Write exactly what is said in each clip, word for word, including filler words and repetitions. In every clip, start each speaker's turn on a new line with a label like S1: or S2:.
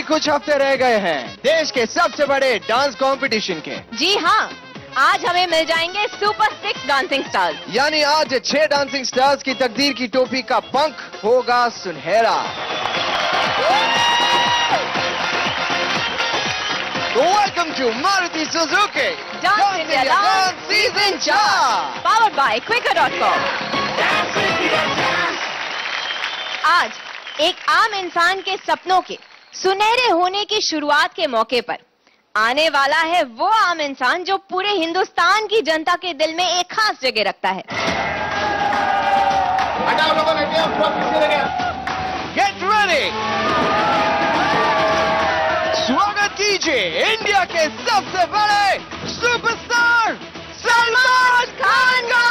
S1: कुछ हफ्ते रह गए हैं देश के सबसे बड़े डांस कंपटीशन के।
S2: जी हाँ, आज हमें मिल जाएंगे सुपर सिक्स डांसिंग स्टार्स।
S1: यानी आज छह डांसिंग स्टार्स की तकदीर की टोपी का पंख होगा सुनहरा। Welcome to Maruti Suzuki dance season चार,
S2: powered by Quikr dot com. आज एक आम इंसान के सपनों के सुनहरे होने की शुरुआत के मौके पर आने वाला है वो आम इंसान जो पूरे हिंदुस्तान की जनता के दिल में एक खास जगह रखता है।
S1: गेट रेडी, स्वागत कीजिए इंडिया के सबसे बड़े सुपरस्टार सलमान खान का।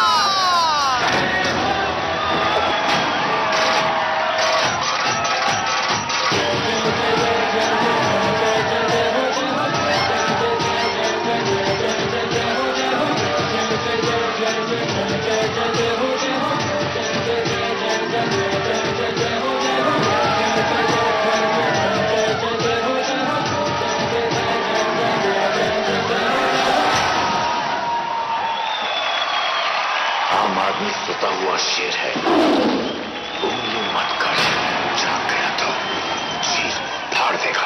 S3: सुता हुआ शेर है, उंगली मत कर, जाग गया तो चीर फाड़ देगा।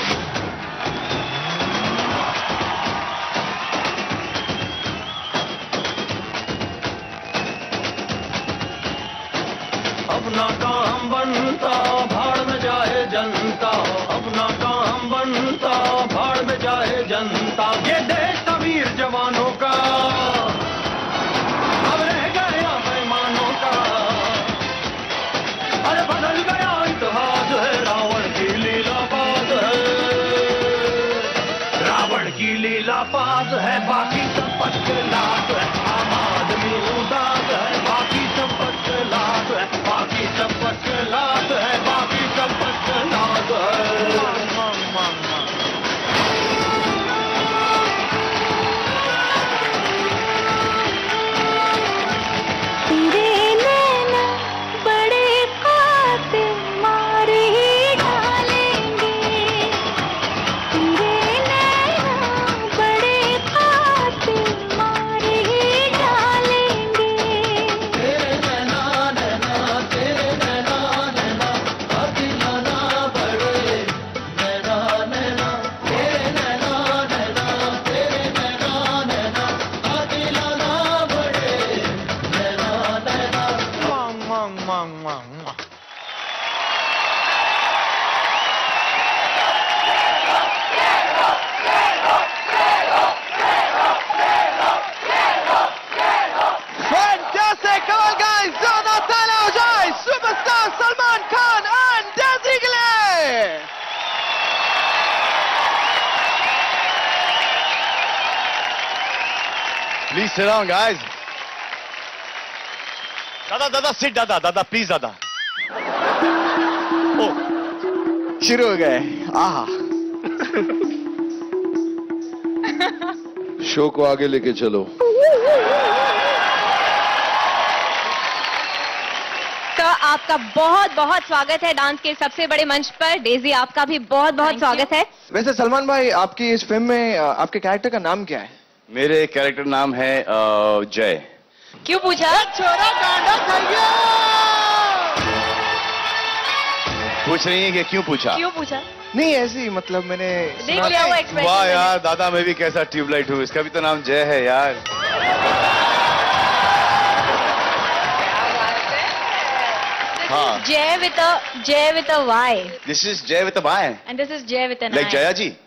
S4: अपना काम बनता भाड़ में जाए जनता, अपना काम बनता भाड़ में जाए जनता। ये देश का वीर जवानों का अब रह गया बेईमानों का। अरे बदल गया इतिहास है, रावण की लीला बात है, रावण की लीला बात है, बाकी सब पटलात है। आम आदमी उदास है, बाकी सब पटलात है, बाकी सब पटलात है, बाकी सब पटलात है।
S5: Please sit down, guys. Dada, Dada, sit, Dada, Dada, please, Dada.
S1: Oh, शुरू हो गए। आहा,
S6: शो को आगे लेके चलो।
S2: तो आपका बहुत बहुत स्वागत है डांस के सबसे बड़े मंच पर। डेजी, आपका भी बहुत बहुत स्वागत है।
S1: वैसे सलमान भाई, आपकी इस फिल्म में आपके कैरेक्टर का नाम क्या है?
S5: मेरे कैरेक्टर नाम है जय।
S2: क्यों पूछा?
S1: छोरा गाना खाइए।
S5: पूछ रही है कि क्यों पूछा?
S2: क्यों पूछा?
S1: नहीं, ऐसे ही, मतलब मैंने
S2: देख लिया वो एक्सप्रेशन।
S5: वाह यार दादा, मैं भी कैसा ट्यूबलाइट हूँ, इसका भी तो नाम जय है यार। हाँ,
S2: जय with a Jay with a Y.
S5: This is Jay with a Y
S2: and this is Jay with an I.
S5: Like Jaya ji.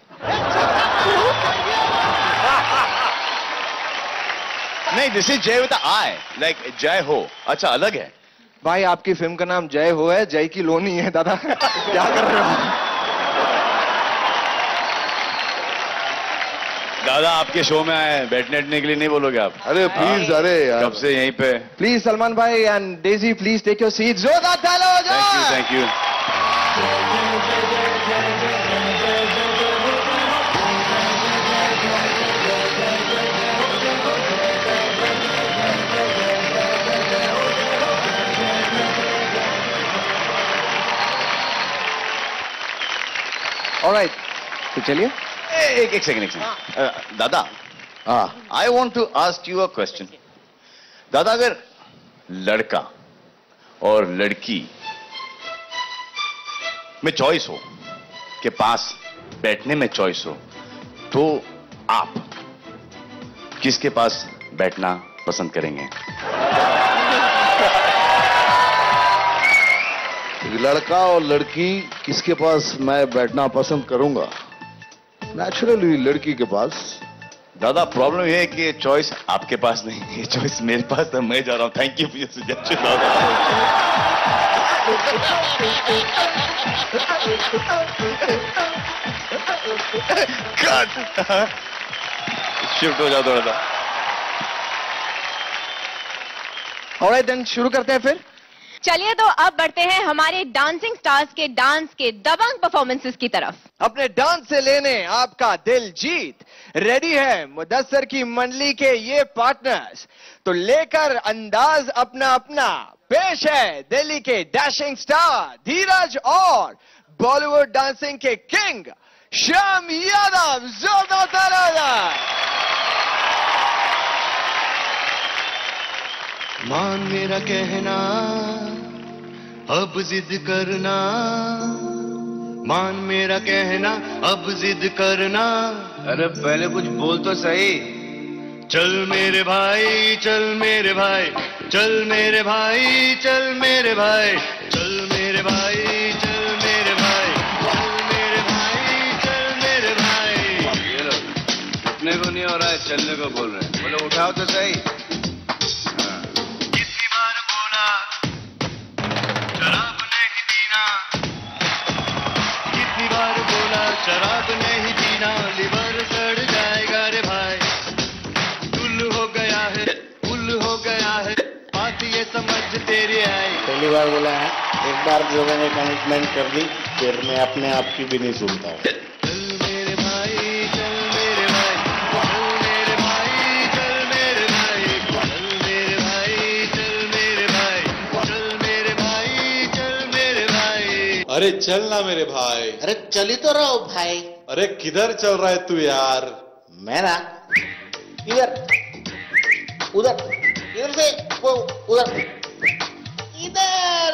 S5: नहीं, this is Jay with a I, like जय हो। अच्छा, अलग है
S1: भाई। आपकी फिल्म का नाम जय हो है, जय की लोनी है। दादा क्या कर रहे हो?
S5: दादा, आपके शो में आए, बैठने बैठने के लिए नहीं बोलोगे आप?
S6: अरे प्लीज, अरे यार,
S5: कब से यहीं पे।
S1: प्लीज सलमान भाई and Daisy, please take your seat. जोरदार तालियां हो जाए।
S5: थैंक यू, थैंक
S1: ऑलराइट, तो चलिए।
S5: एक एक सेकंड एक सेकंड दादा,
S6: हाँ,
S5: I want to ask you a question. दादा, अगर लड़का और लड़की में चॉइस हो, के पास बैठने में चॉइस हो, तो आप किसके पास बैठना पसंद करेंगे?
S6: लड़का और लड़की किसके पास मैं बैठना पसंद करूंगा? नेचुरली लड़की के पास।
S5: दादा, प्रॉब्लम यह है कि ये चॉइस आपके पास नहीं है, ये चॉइस मेरे पास, तो मैं जा रहा हूं। Thank you for your suggestion दादा। शिफ्ट हो जाओ थोड़ा सा।
S1: ऑलराइट देन, शुरू करते हैं फिर।
S2: चलिए, तो अब बढ़ते हैं हमारे डांसिंग स्टार्स के डांस के दबंग परफॉर्मेंसेस की तरफ।
S1: अपने डांस से लेने आपका दिल जीत रेडी है मुदस्सर की मंडली के ये पार्टनर्स। तो लेकर अंदाज अपना अपना पेश है दिल्ली के डैशिंग स्टार धीरज और बॉलीवुड डांसिंग के किंग श्याम यादव। जोरदार तालियां।
S7: मान मेरा कहना, अब जिद करना, मान मेरा कहना, अब जिद करना।
S8: अरे पहले कुछ बोल तो सही।
S7: चल मेरे भाई, चल मेरे भाई, चल मेरे भाई, चल मेरे भाई, चल मेरे भाई, चल मेरे भाई, चल मेरे भाई, चल मेरे भाई।
S8: ये लो, उठने को नहीं हो रहा है, चलने को बोल रहे हैं। बोलो उठाओ तो सही।
S7: कितनी बार बोला शराब नहीं पीना, कितनी बार बोला शराब नहीं पीना, लिवर सड़ जाएगा रे भाई। गुल हो गया है, गुल हो गया है, बात ये समझ तेरी आई।
S9: पहली बार बोला है, एक बार जो मैंने कमिटमेंट कर दी, फिर मैं अपने आप की भी नहीं सुनता हूँ।
S7: चल मेरे भाई, चल मेरे भाई, चल मेरे भाई, चल मेरे भाई, चल मेरे भाई, चल मेरे भाई, चल मेरे भाई, चल मेरे भाई।
S9: अरे चल ना मेरे भाई। अरे चली तो रहो भाई। अरे किधर चल रहा है तू यार? मैं ना इधर उधर, इधर से वो उधर, इधर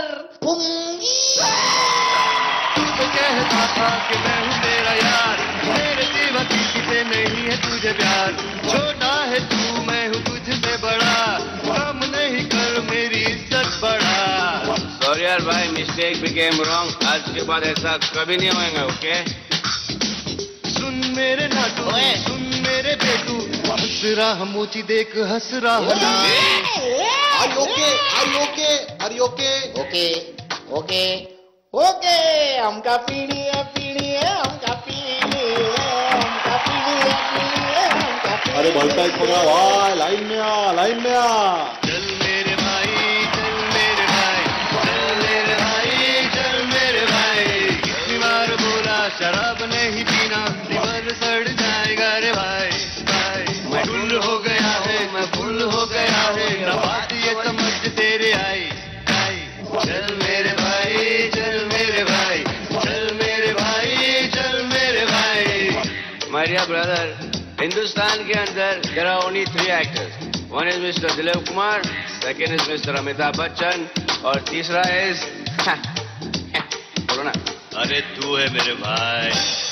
S7: तू तो कहता था कि मैं हूँ तेरा यार, मेरे सिवा किसी से नहीं है तुझे प्यार। छोटा है तू, मैं हूँ तुझसे बड़ा, कम नहीं कर मेरी इज्जत बढ़ा।
S8: सॉरी यार भाई, मिस्टेक बिकेम रॉन्ग। आज के बाद ऐसा कभी नहीं होगा, ओके?
S7: सुन मेरे नाटू, सुन मेरे बेटू, हंस रहा मोची देख हंस रहा ना।
S9: Are you okay? Are you okay? Are you okay? Okay, okay, okay. हमका पीनी है, पीनी है, हमका पीनी है, हमका पीनी है, पीनी है, हमका पीनी है। अरे भलता ही पकड़ा भाई, लाइन में आ, लाइन में आ।
S7: चल मेरे भाई, चल मेरे भाई, चल मेरे भाई, चल मेरे भाई। कितनी बार बोला शराब नहीं पीना, लिवर सड़ जाएगा रे भाई, भाई। मैं फुल हो गया है, मैं फुल हो गया है, ना बात ये समझ तेरे आई, आई। चल मेरे भाई, चल मेरे भाई, चल मेरे भाई, चल मेरे भाई।
S8: My dear brother, हिंदुस्तान के अंदर there are only three actors. One is Mister Dilip Kumar, second is Mister Amitabh Bachchan, और तीसरा is बोलो ना।
S7: अरे तू है मेरे भाई।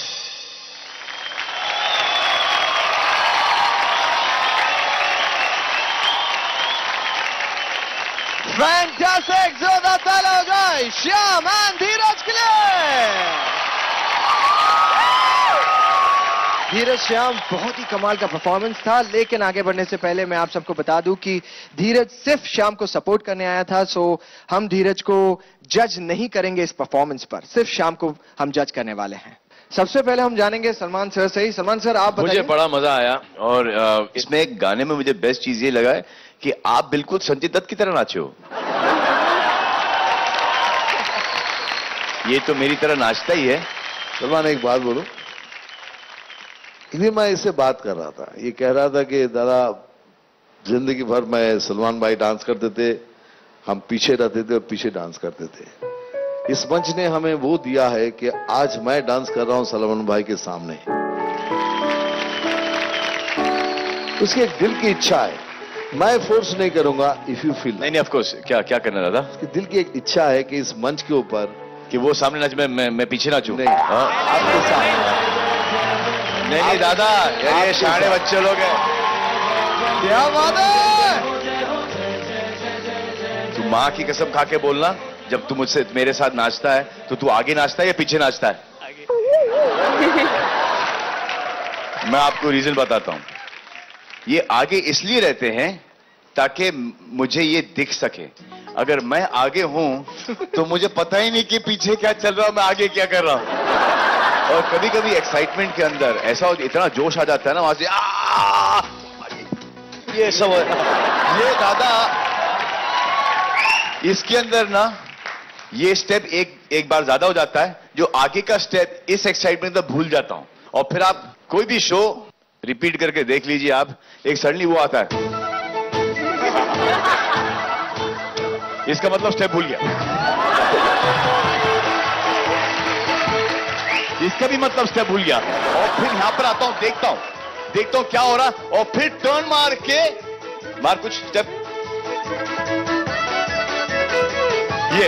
S1: फैंटास्टिक, जोरदार तालियां हो जाए श्याम एंड धीरज के लिए। धीरज श्याम, बहुत ही कमाल का परफॉर्मेंस था, लेकिन आगे बढ़ने से पहले मैं आप सबको बता दूं कि धीरज सिर्फ श्याम को सपोर्ट करने आया था, सो हम धीरज को जज नहीं करेंगे इस परफॉर्मेंस पर, सिर्फ श्याम को हम जज करने वाले हैं। सबसे पहले हम जानेंगे सलमान सर से ही। सलमान सर, आप बताइए।
S5: मुझे बड़ा मजा आया, और इसमें एक गाने में मुझे बेस्ट चीज ये लगा है कि आप बिल्कुल संजय दत्त की तरह नाचे हो। ये तो मेरी तरह नाचता ही है।
S6: सलमान, एक बात बोलो, मैं इससे बात कर रहा था, ये कह रहा था कि दादा जिंदगी भर मैं सलमान भाई डांस करते थे, हम पीछे रहते थे और पीछे डांस करते थे। इस मंच ने हमें वो दिया है कि आज मैं डांस कर रहा हूं सलमान भाई के सामने। उसकी एक दिल की इच्छा है, मैं फोर्स नहीं करूंगा। इफ यू फील
S5: नहीं नहीं ऑफ कोर्स, क्या क्या करना दादा?
S6: उसकी दिल की एक इच्छा है कि इस मंच के ऊपर
S5: कि वो सामने नाच, मैं मैं, मैं पीछे नाचूं।
S6: नहीं, आपके सामने।
S5: नहीं नहीं दादा, यार ये शाणे बच्चे लोग हैं।
S1: क्या बात है?
S5: तू माँ की कसम खा के बोलना, जब तू मुझसे मेरे साथ नाचता है तो तू आगे नाचता है या पीछे नाचता है? मैं आपको रीजन बताता हूं। ये आगे इसलिए रहते हैं ताकि मुझे ये दिख सके। अगर मैं आगे हूं तो मुझे पता ही नहीं कि पीछे क्या चल रहा है, मैं आगे क्या कर रहा हूं। और कभी कभी एक्साइटमेंट के अंदर ऐसा इतना जोश आ जाता है ना, वहां से आ, ये सब ये दादा, इसके अंदर ना ये स्टेप एक एक बार ज्यादा हो जाता है, जो आगे का स्टेप इस एक्साइटमेंट में भूल जाता हूं। और फिर आप कोई भी शो रिपीट करके देख लीजिए आप, एक सडनली वो आता है, इसका मतलब स्टेप भूल गया, इसका भी मतलब स्टेप भूल गया। और फिर यहां पर आता हूं, देखता हूं देखता हूं क्या हो रहा, और फिर टर्न मार के मार कुछ स्टेप, ये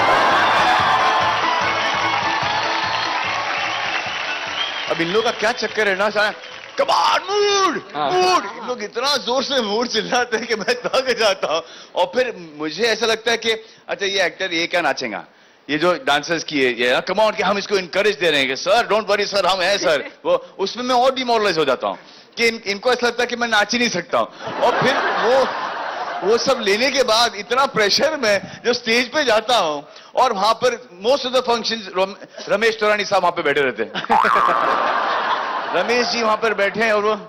S5: अब इन लोगों का क्या चक्कर है ना, सारा कमान मूड मूड, इन लोग इतना जोर से मूड चिल्लाते हैं कि मैं थक जाता हूं। और फिर मुझे ऐसा लगता है कि अच्छा ये एक्टर ये क्या नाचेगा, ये जो डांसर्स की है ये कम ऑन, कि हम इसको इनकरेज दे रहे हैं कि सर डोंट वरी सर हम हैं सर, वो उसमें मैं और डिमोरलाइज हो जाता हूं कि इन, इनको ऐसा लगता है कि मैं नाच ही नहीं सकता हूं। और फिर वो वो सब लेने के बाद इतना प्रेशर में जो स्टेज पे जाता हूं, और वहां पर most of the functions Ramesh Taurani साहब वहां पे बैठे रहते हैं। रमेश जी वहां पर बैठे हैं और वो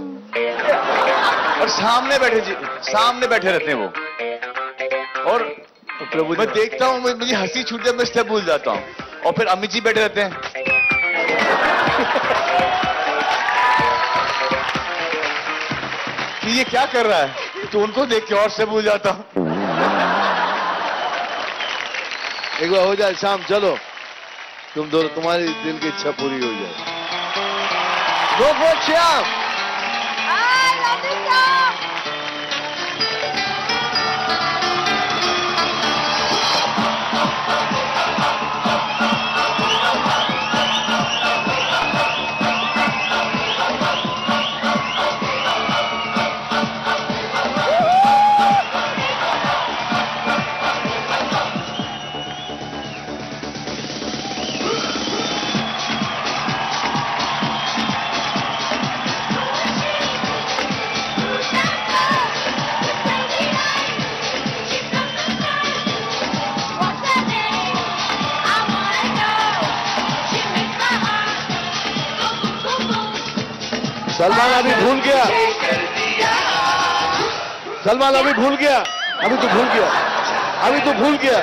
S5: और सामने बैठे जी सामने बैठे रहते हैं वो, और प्रभु मैं देखता हूं, मुझे हंसी छूट जाए, मैं स्टेप भूल जाता हूं। और फिर अमित जी बैठे रहते हैं, कि ये क्या कर रहा है, तो उनको देख के और से भूल जाता हूं।
S6: एक बार हो जाए शाम, चलो तुम दोनों, तुम्हारी दिल की इच्छा पूरी हो जाए।
S1: Go for Shyam!
S2: I love you, Shyam!
S6: Salman अभी भूल गया, सलमान अभी भूल गया, अभी तो भूल गया, अभी तो भूल गया।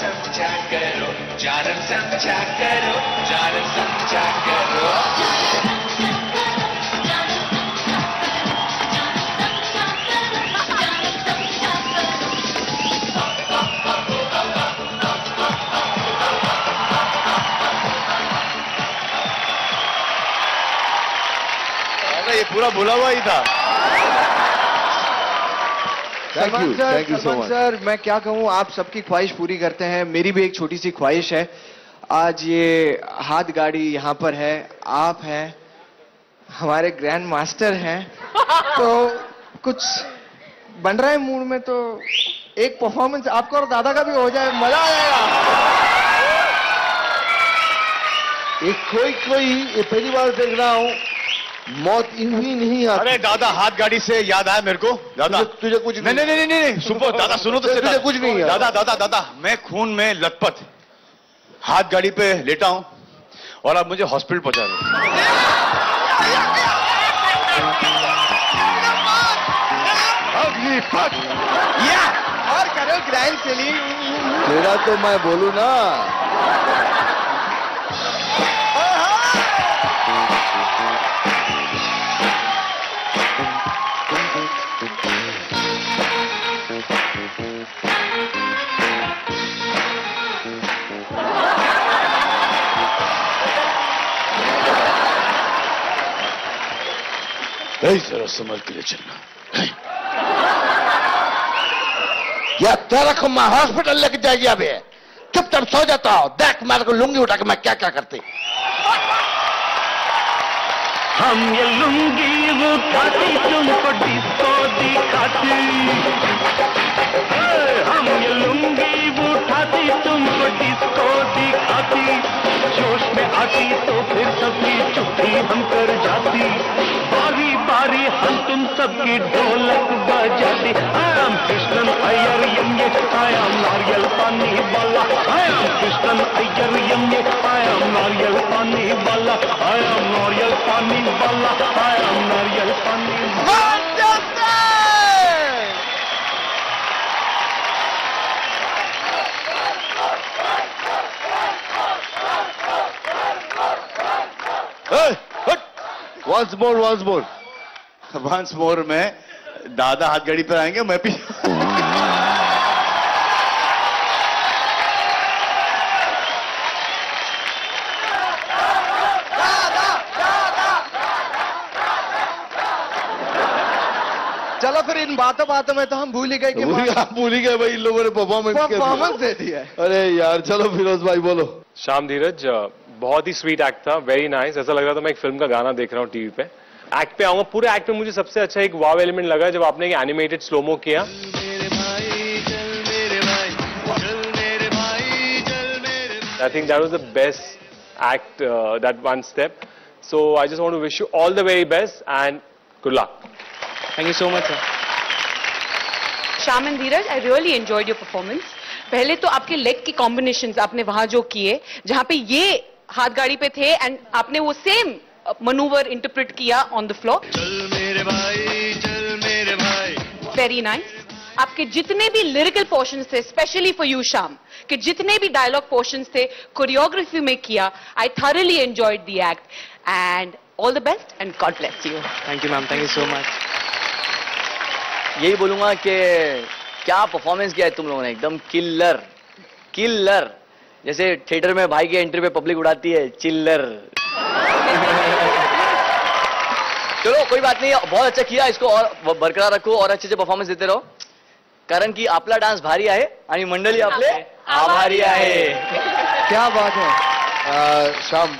S5: ये पूरा भुला हुआ ही था।
S6: Thank you, thank you so much
S1: sir. मैं क्या कहूँ, आप सबकी ख्वाहिश पूरी करते हैं, मेरी भी एक छोटी सी ख्वाहिश है। आज ये हाथ गाड़ी यहाँ पर है, आप हैं, हमारे ग्रैंड मास्टर हैं, तो कुछ बन रहा है मूड में, तो एक परफॉर्मेंस आपका और दादा का भी हो जाए, मजा आ जाएगा।
S6: एक कोई कोई ये पहली बार देख रहा हूँ, मौत यूं ही नहीं आती।
S5: अरे दादा, हाथ गाड़ी से याद आया मेरे को, दादा
S6: तुझे, तुझे कुछ
S5: नहीं नहीं नहीं नहीं नहीं सुनो दादा, सुनो तो
S6: तुझे कुछ नहीं है
S5: दादा। दादा दादा मैं खून में लथपथ हाथ गाड़ी पे लेटा हूं और आप मुझे हॉस्पिटल पहुंचा रहे। अगली पट
S1: या और करो ग्रैंड चली।
S6: तेरा तो मैं बोलूं ना, जरा समझ के लिए चलना। या तेरा को मैं हॉस्पिटल लेके जाएगी अभी। चुपचाप सो जाता हो। देख मेरे को लुंगी उठा के मैं क्या क्या करती।
S4: हम ये लुंगी उठाती तुमको डिस्को दिखाती, हम ये लुंगी उठाती तुमको डिस्को दिखाती, जोश में आती तो फिर सबकी चुप्पी हम कर जाती, बारी बारी हम तुम सबकी ढोलक बजाती। आई एम कृष्णन अय्यर यंगे, आई एम नारियल पानी वाला, आई एम कृष्णन अय्यर यंगे, आई एम नारियल पानी वाला, आई एम नारियल पानी वाला, आई एम नारियल पानी वाला।
S6: Once more once more
S5: once more में दादा हाथ गाड़ी पर आएंगे, मैं भी
S1: चलो फिर इन बातों बातों में तो हम भूल ही गए कि
S6: भूल ही गए भाई, इन लोगों ने परफॉर्मेंस
S1: परफॉर्मेंस दे दी है।
S6: अरे यार चलो फिरोज भाई बोलो।
S10: श्याम धीरज, बहुत ही स्वीट एक्ट था, वेरी नाइस। ऐसा लग रहा था मैं एक फिल्म का गाना देख रहा हूँ टीवी पे। एक्ट पे आऊंगा, पूरे एक्ट में मुझे सबसे अच्छा एक वाव एलिमेंट लगा जब आपने एक एनिमेटेड स्लोमो किया। I think that was the best act, that one step. So I just want to wish you all the very best and good luck.
S11: Thank you so much, sir.
S12: Shyam and Dheeraj, I really enjoyed your performance. पहले तो आपके leg की combinations आपने वहां जो किए, जहां पे ये हाथ गाड़ी पे थे एंड आपने वो सेम मनूवर इंटरप्रेट किया ऑन द फ्लोर।
S7: चल मेरे भाई, चल मेरे भाई।
S12: Very nice. आपके जितने भी लिरिकल पोर्शंस थे, स्पेशली फॉर यू श्याम, कि जितने भी डायलॉग पोर्शंस थे कोरियोग्राफी में किया, I thoroughly enjoyed the act and all the best and God bless you.
S11: Thank you, ma'am. Thank you so much. यही बोलूंगा कि क्या परफॉर्मेंस किया है तुम लोगों ने, एकदम किलर किलर। जैसे थिएटर में भाई की एंट्री पे पब्लिक उड़ाती है चिल्लर। चलो कोई बात नहीं, बहुत अच्छा किया, इसको और बरकरार रखो और अच्छे से परफॉर्मेंस देते रहो, कारण की आपला डान्स भारी आहे आणि मंडळी आपले आभारी आहे।
S1: क्या बात है।
S6: श्याम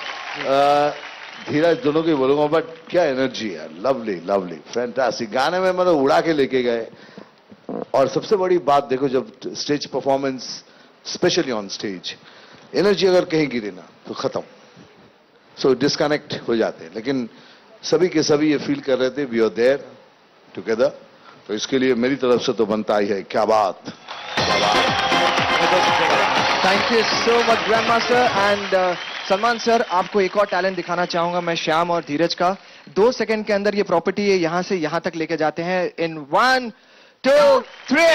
S6: धीरज दोनों की बोलूंगा, बट क्या एनर्जी है, लवली लवली फैंटास्टिक। गाने में मतलब उड़ा के लेके गए। और सबसे बड़ी बात देखो, जब stage performance specially on stage, energy अगर कहीं गिरे ना तो खत्म, सो डिस्कनेक्ट हो जाते हैं। लेकिन सभी के सभी ये फील कर रहे थे वी आर देयर टुगेदर, तो इसके लिए मेरी तरफ से तो बनता ही है। क्या बात,
S1: thank you so much grand master. And Salman sir, आपको एक और टैलेंट दिखाना चाहूंगा मैं श्याम और धीरज का। दो सेकंड के अंदर ये प्रॉपर्टी है यहां से यहां तक लेके जाते हैं। In one two three.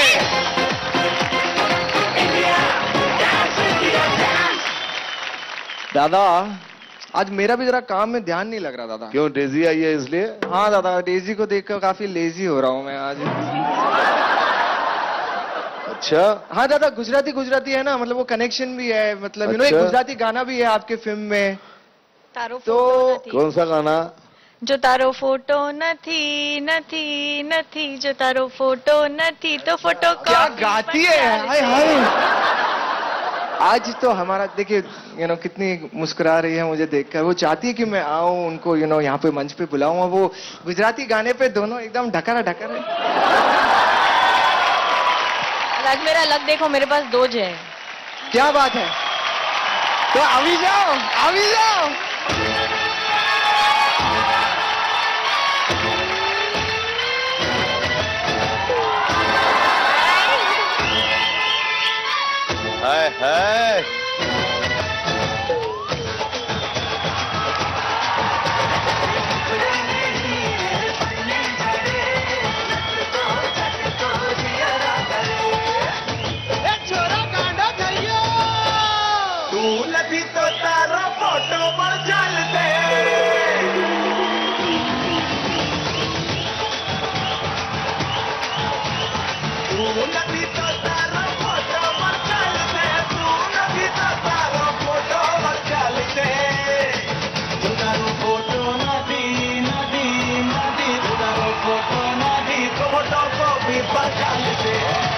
S1: दादा आज मेरा भी जरा काम में ध्यान नहीं लग रहा दादा।
S6: क्यों, डेजी आई है इसलिए?
S1: हाँ दादा, डेजी को देखकर काफी लेजी हो रहा हूं मैं आज।
S6: अच्छा
S1: हाँ दादा, गुजराती गुजराती है ना, मतलब वो कनेक्शन भी है, मतलब यू नो एक गुजराती गाना भी है आपके फिल्म में।
S2: तारो
S1: तो
S6: कौन सा गाना?
S2: जो तारो फोटो नथी नथी नथी, जो तारो फोटो नथी तो फोटो
S1: क्या गाती है, हाय हाय। आज तो हमारा देखिए यू नो कितनी मुस्कुरा रही है मुझे देखकर। वो चाहती है कि मैं आऊं, उनको यू नो यहाँ पे मंच पे बुलाऊं। वो गुजराती गाने पे दोनों एकदम ढकरा ढकरा।
S2: लग मेरा लग देखो, मेरे पास दो है।
S1: क्या बात है, तो अभी जाओ अभी जाओ।
S5: हाय हाय
S4: फोटो नदी नदी नदी पर चाल से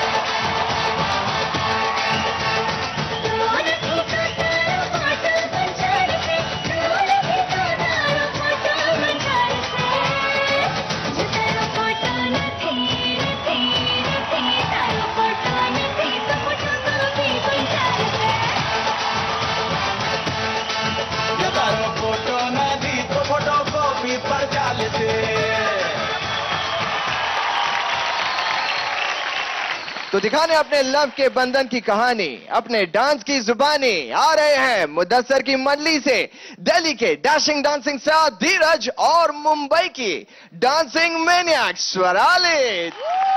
S1: तो दिखाने अपने लव के बंधन की कहानी, अपने डांस की जुबानी, आ रहे हैं मुदस्सर की मंडली से दिल्ली के डैशिंग डांसिंग स्टार धीरज और मुंबई की डांसिंग मैनियाक स्वराली।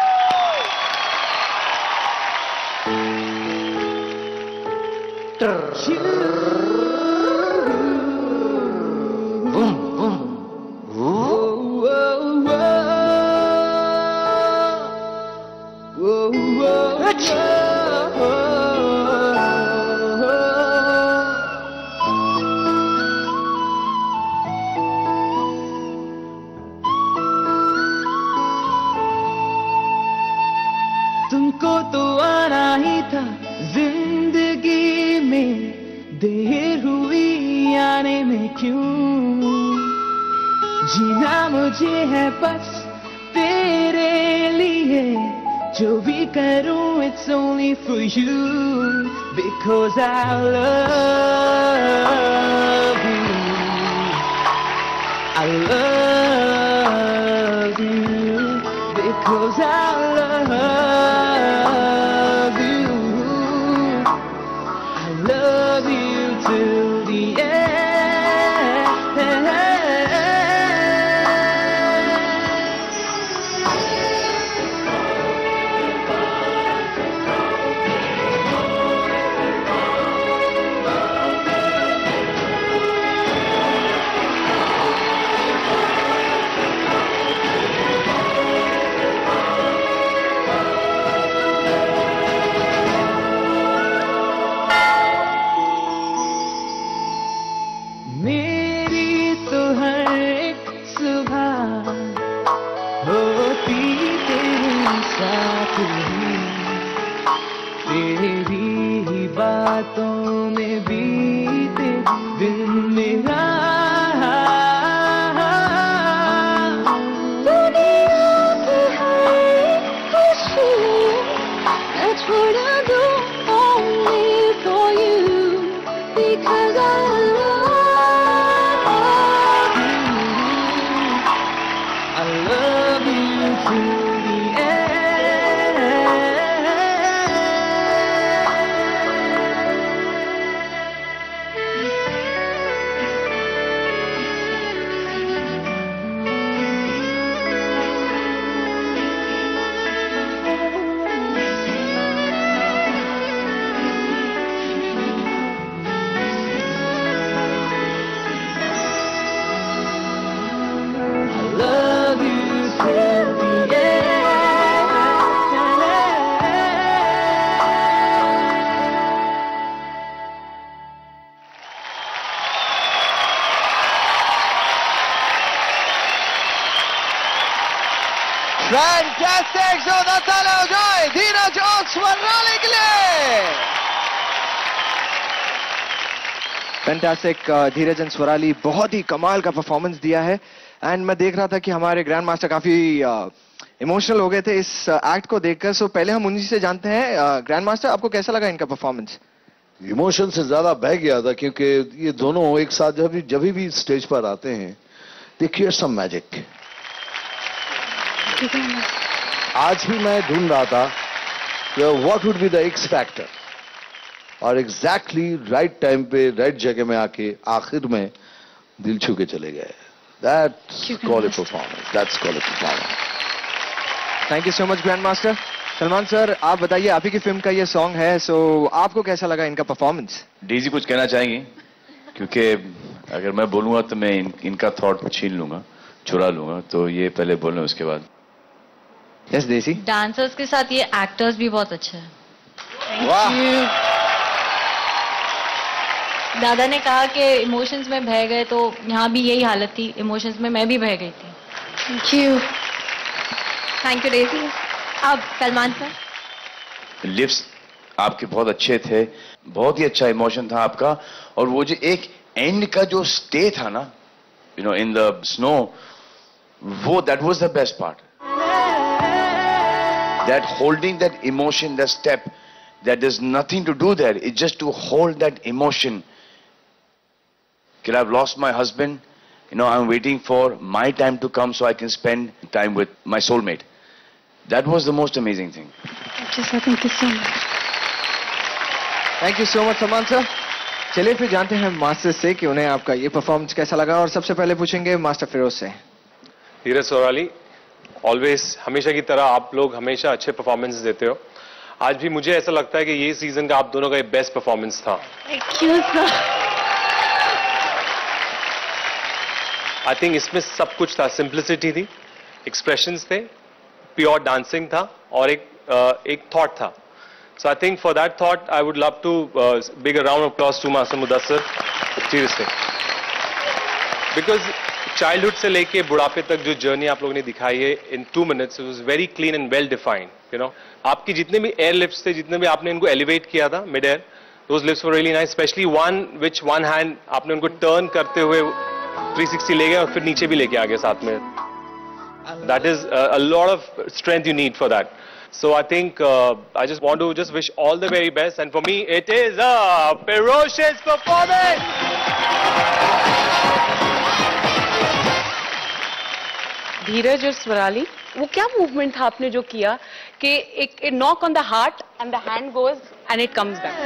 S13: तुमको तो आना ही था जिंदगी में, देर हुई आने में क्यों? जीना मुझे है बस तेरे लिए, जो भी करूं it's only for you, because I love you, I love you, because I love you, I love you till the end. तेरी बातों में बीते दिन मेरा, दुनिया की हर खुशी मैं छोड़ा दूं only for you, because I love you, I love you too.
S1: Fantastic, जोरदार ताली हो जाए धीरज और स्वराली के लिए। फैंटास्टिक, धीरज एंड स्वराली बहुत ही कमाल का परफॉर्मेंस दिया है। एंड मैं देख रहा था कि हमारे ग्रैंड मास्टर काफी इमोशनल हो गए थे इस एक्ट को देखकर। सो पहले हम उन्हीं से जानते हैं, ग्रैंड मास्टर आपको कैसा लगा इनका परफॉर्मेंस?
S6: इमोशन से ज्यादा बह गया था, क्योंकि ये दोनों एक साथ जब भी जब भी स्टेज पर आते हैं दे क्रिएट सम मैजिक। आज भी मैं ढूंढ रहा था what would be the X factor, और एग्जैक्टली राइट टाइम पे राइट जगह में आके आखिर में दिल छू के चले गए। That's call it performance, that's call it performance.
S1: Thank you so much grand master. Salman sir, आप बताइए, आप ही की फिल्म का ये सॉन्ग है, सो आपको कैसा लगा इनका परफॉर्मेंस?
S3: डेजी कुछ कहना चाहेंगी? क्योंकि अगर मैं बोलूंगा तो मैं इन, इनका थॉट छीन लूंगा, चुरा लूंगा, तो ये पहले बोलना उसके बाद।
S1: Yes Daisy.
S14: डांसर्स के साथ ये एक्टर्स भी बहुत अच्छे हैं।
S1: वाह।
S14: दादा ने कहा कि इमोशंस में बह गए, तो यहाँ भी यही हालत थी, इमोशंस में मैं भी बह गई थी।
S2: Thank you. Thank you Daisy. अब सलमान सर।
S5: लिप्स आपके बहुत अच्छे थे, बहुत ही अच्छा इमोशन था आपका, और वो जो एक एंड का जो स्टे था ना, you know, in the snow, वो that was the best part. That holding that emotion, that step, that there's nothing to do there. It's just to hold that emotion. Because I've lost my husband. You know, I'm waiting for my time to come so I can spend time with my soulmate. That was the most amazing thing.
S12: Just thank you so much.
S1: Thank you so much Salman sir. चलिए फिर जानते हैं master से कि उन्हें आपका ये performance कैसा लगा, और सबसे पहले पूछेंगे मास्टर फिरोज से.
S10: धीरज स्वराली, ऑलवेज हमेशा की तरह आप लोग हमेशा अच्छे परफॉर्मेंस देते हो. आज भी मुझे ऐसा लगता है कि ये सीजन का आप दोनों का बेस्ट परफॉर्मेंस था.
S12: Thank you sir.
S10: I think इसमें सब कुछ था. सिंप्लिसिटी थी, एक्सप्रेशंस थे, प्योर डांसिंग था, और एक uh, एक थॉट था. So I think for that thought I would love to big a round of applause to master Mudassar. Seriously, because childhood से लेके बुढ़ापे तक जो जर्नी आप लोगों ने दिखाई है in two minutes, it was very clean and well defined. You know, आपकी जितने भी एयर लिप्स थे, जितने भी आपने इनको एलिवेट किया था mid air, those lifts were really nice. Specially one which one hand आपने उनको टर्न करते हुए थ्री सिक्सटी ले गए और फिर नीचे भी लेके आ गए साथ में. That is a lot of strength you need for that. So I think uh, I just want to just wish all the very best, and for me it is a ferocious performance.
S12: Dheeraj और स्वराली, वो क्या movement था आपने जो किया कि एक knock on the heart and the hand goes and it comes back.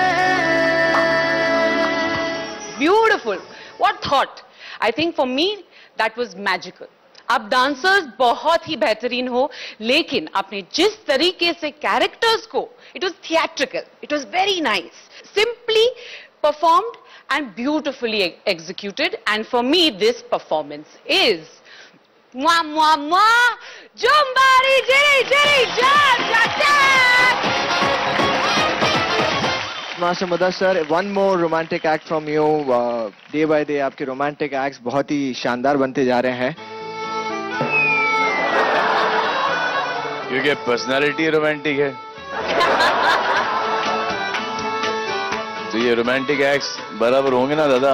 S12: Beautiful. What thought. I think for me that was magical. आप डांसर्स बहुत ही बेहतरीन हो, लेकिन आपने जिस तरीके से कैरेक्टर्स को, it was theatrical, it was very nice, simply performed and beautifully executed. And for me this performance is Mwah, mwah, mwah! Jumbari, jiri, jiri, jab, jab, jab!
S1: Master Mudassar, one more romantic act from you. Uh, day by day आपके romantic acts बहुत ही शानदार बनते जा रहे हैं.
S5: क्योंकि personality romantic है, तो ये रोमांटिक एक्ट्स बराबर होंगे ना दादा.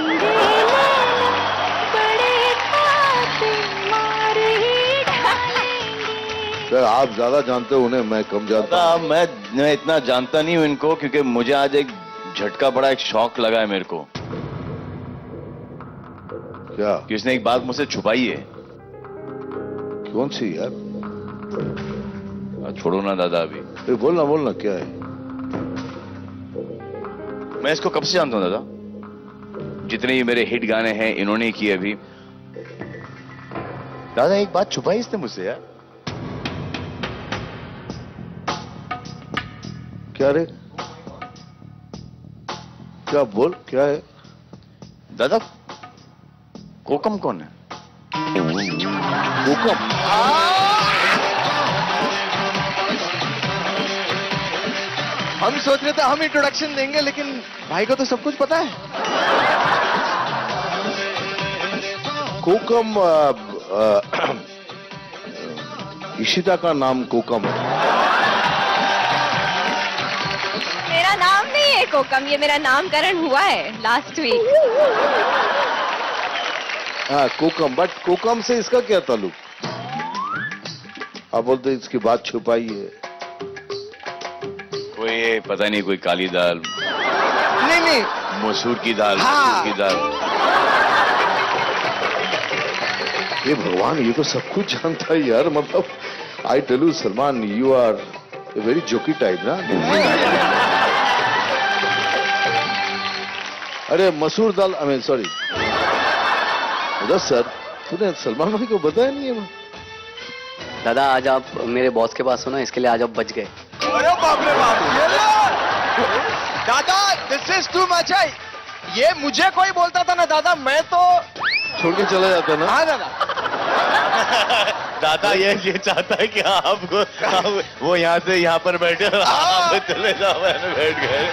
S6: सर आप ज्यादा जानते हो उन्हें, मैं कम जानता हूँ.
S5: मैं मैं इतना जानता नहीं हूँ इनको, क्योंकि मुझे आज एक झटका बड़ा एक शौक लगा है मेरे को.
S6: क्या?
S5: कि उसने एक बात मुझसे छुपाई है.
S6: कौन सी यार?
S5: छोड़ो ना दादा अभी.
S6: ए, बोलना बोलना क्या है?
S5: मैं इसको कब से जानता हूँ दादा. जितने ये मेरे हिट गाने हैं इन्होंने किए अभी. दादा एक बात छुपाई इसने मुझसे यार.
S6: क्या रे? क्या बोल, क्या है
S5: दादा? कोकम कौन है?
S6: कोकम?
S1: हम सोच रहे थे हम इंट्रोडक्शन देंगे, लेकिन भाई को तो सब कुछ पता है.
S6: कोकम आ, आ, इशिता का नाम कोकम है.
S2: मेरा नाम नहीं है कोकम, ये मेरा नामकरण हुआ है लास्ट वीक.
S6: हाँ कोकम, बट कोकम से इसका क्या ताल्लुक? आप बोलते इसकी बात छुपाई है.
S5: कोई पता नहीं, कोई काली दाल,
S1: नहीं नहीं,
S5: मसूर की दाल,
S1: हाँ।
S5: मसूर की दाल.
S6: ये भगवान, ये तो सब कुछ जानता है यार. मतलब I tell you Salman, you are a very jokey type ना. अरे मसूर दाल, आई मीन सॉरी मुदस्सर, तूने सलमान भाई को बताया नहीं है?
S11: दादा आज आप मेरे बॉस के पास हो ना, इसके लिए आज आप बच गए.
S1: अरे बाप रे बाप, ये लो दादा, दिस इज टू मच. है ये मुझे कोई बोलता था ना दादा, मैं तो
S6: छोड़ के चला जाता ना.
S1: हाँ दादा.
S5: दादा ये ये चाहता है कि आप, आप वो यहाँ से यहाँ पर बैठे और आप चले जाओ. मैंने बैठ गए.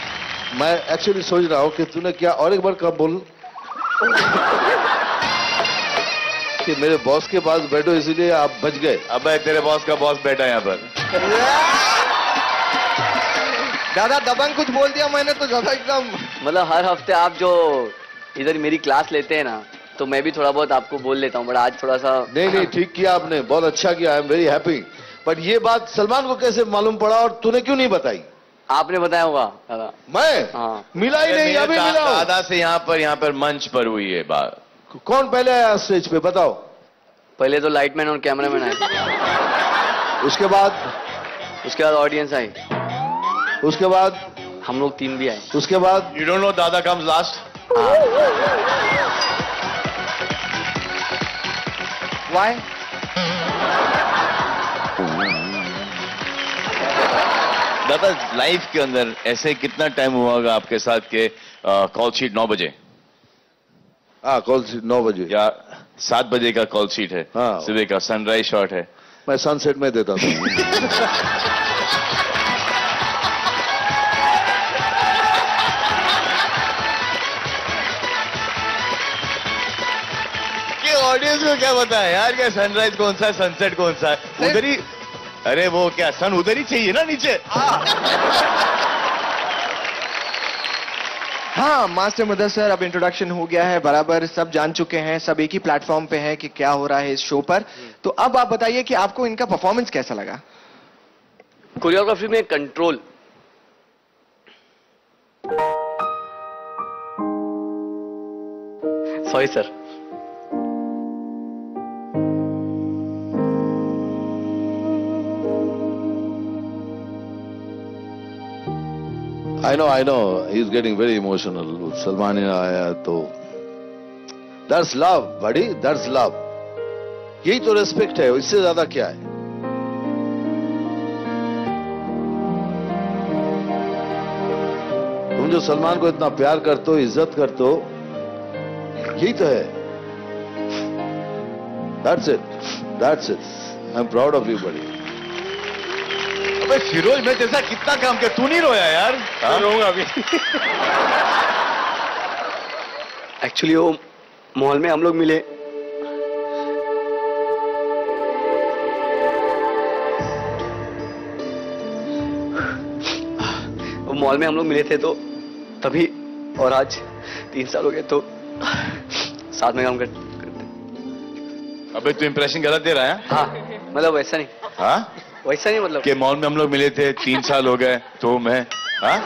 S6: मैं एक्चुअली सोच रहा हूँ कि तूने क्या, और एक बार कब बोल. कि मेरे बॉस के पास बैठो इसीलिए आप बच गए।
S5: अबे तेरे बॉस का बॉस बैठा है यहाँ पर।
S1: दादा दबंग कुछ बोल दिया मैंने तो ज्यादा एकदम।
S11: मतलब हर हफ्ते आप जो इधर मेरी क्लास लेते हैं ना, तो मैं भी थोड़ा बहुत आपको बोल लेता हूँ, बट आज थोड़ा सा।
S6: नहीं नहीं, ठीक किया आपने, बहुत अच्छा किया, I am very happy. But ये बात सलमान को कैसे मालूम पड़ा और तूने क्यों नहीं बताई?
S11: आपने बताया होगा दादा।
S6: मैं?
S11: हाँ।
S6: मिला ही नहीं, अभी मिला हूं।
S5: दादा से यहाँ पर यहाँ पर मंच पर हुई है बात।
S6: कौन पहले आया स्टेज पे बताओ?
S11: पहले तो लाइटमैन और कैमरामैन आए।
S6: उसके बाद?
S11: उसके बाद ऑडियंस आई।
S6: उसके बाद
S11: हम लोग तीन भी आए।
S6: उसके बाद
S5: यू डोंट नो दादा कम्स लास्ट।
S1: व्हाई?
S5: दादा लाइफ के अंदर ऐसे कितना टाइम हुआ होगा आपके साथ के कॉल शीट नौ बजे?
S6: हाँ, कॉल शीट नौ बजे
S5: या सात बजे का कॉल शीट है।
S6: हाँ।
S5: सुबह का सनराइज शॉट है।
S6: मैं सनसेट में देता था।
S5: ऑडियंस को क्या पता है यार, क्या सनराइज कौन सा है, सनसेट कौन सा है? उधर ही, अरे वो क्या सन उधर ही चाहिए ना नीचे।
S1: हाँ मास्टर मुदस्सर, अब इंट्रोडक्शन हो गया है बराबर, सब जान चुके हैं, सब एक ही प्लेटफॉर्म पे है कि क्या हो रहा है इस शो पर। तो अब आप बताइए कि आपको इनका परफॉर्मेंस कैसा लगा?
S11: कोरियोग्राफी में control, sorry sir.
S6: I know, I know. He's getting very emotional. Salman आया तो that's love, buddy. That's love. यही तो रेस्पेक्ट है, इससे ज्यादा क्या है? तुम जो सलमान को इतना प्यार करते हो, इज्जत करते हो, यही तो है। That's it. That's it. I'm proud of you, buddy.
S5: अबे फिरोज, मैं जैसा कितना काम किया, तू नहीं रोया यार?
S10: हाँ? रोऊंगा अभी।
S11: एक्चुअली वो मॉल में हम लोग मिले, वो मॉल में हम लोग मिले थे तो तभी, और आज तीन साल हो गए तो साथ में काम करते।
S5: अबे तू इंप्रेशन गलत दे रहा है।
S11: हाँ मतलब वैसा नहीं।
S5: हाँ
S11: वैसा नहीं मतलब
S5: कि मॉल में हम लोग मिले थे, तीन साल हो गए तो मैं। हाँ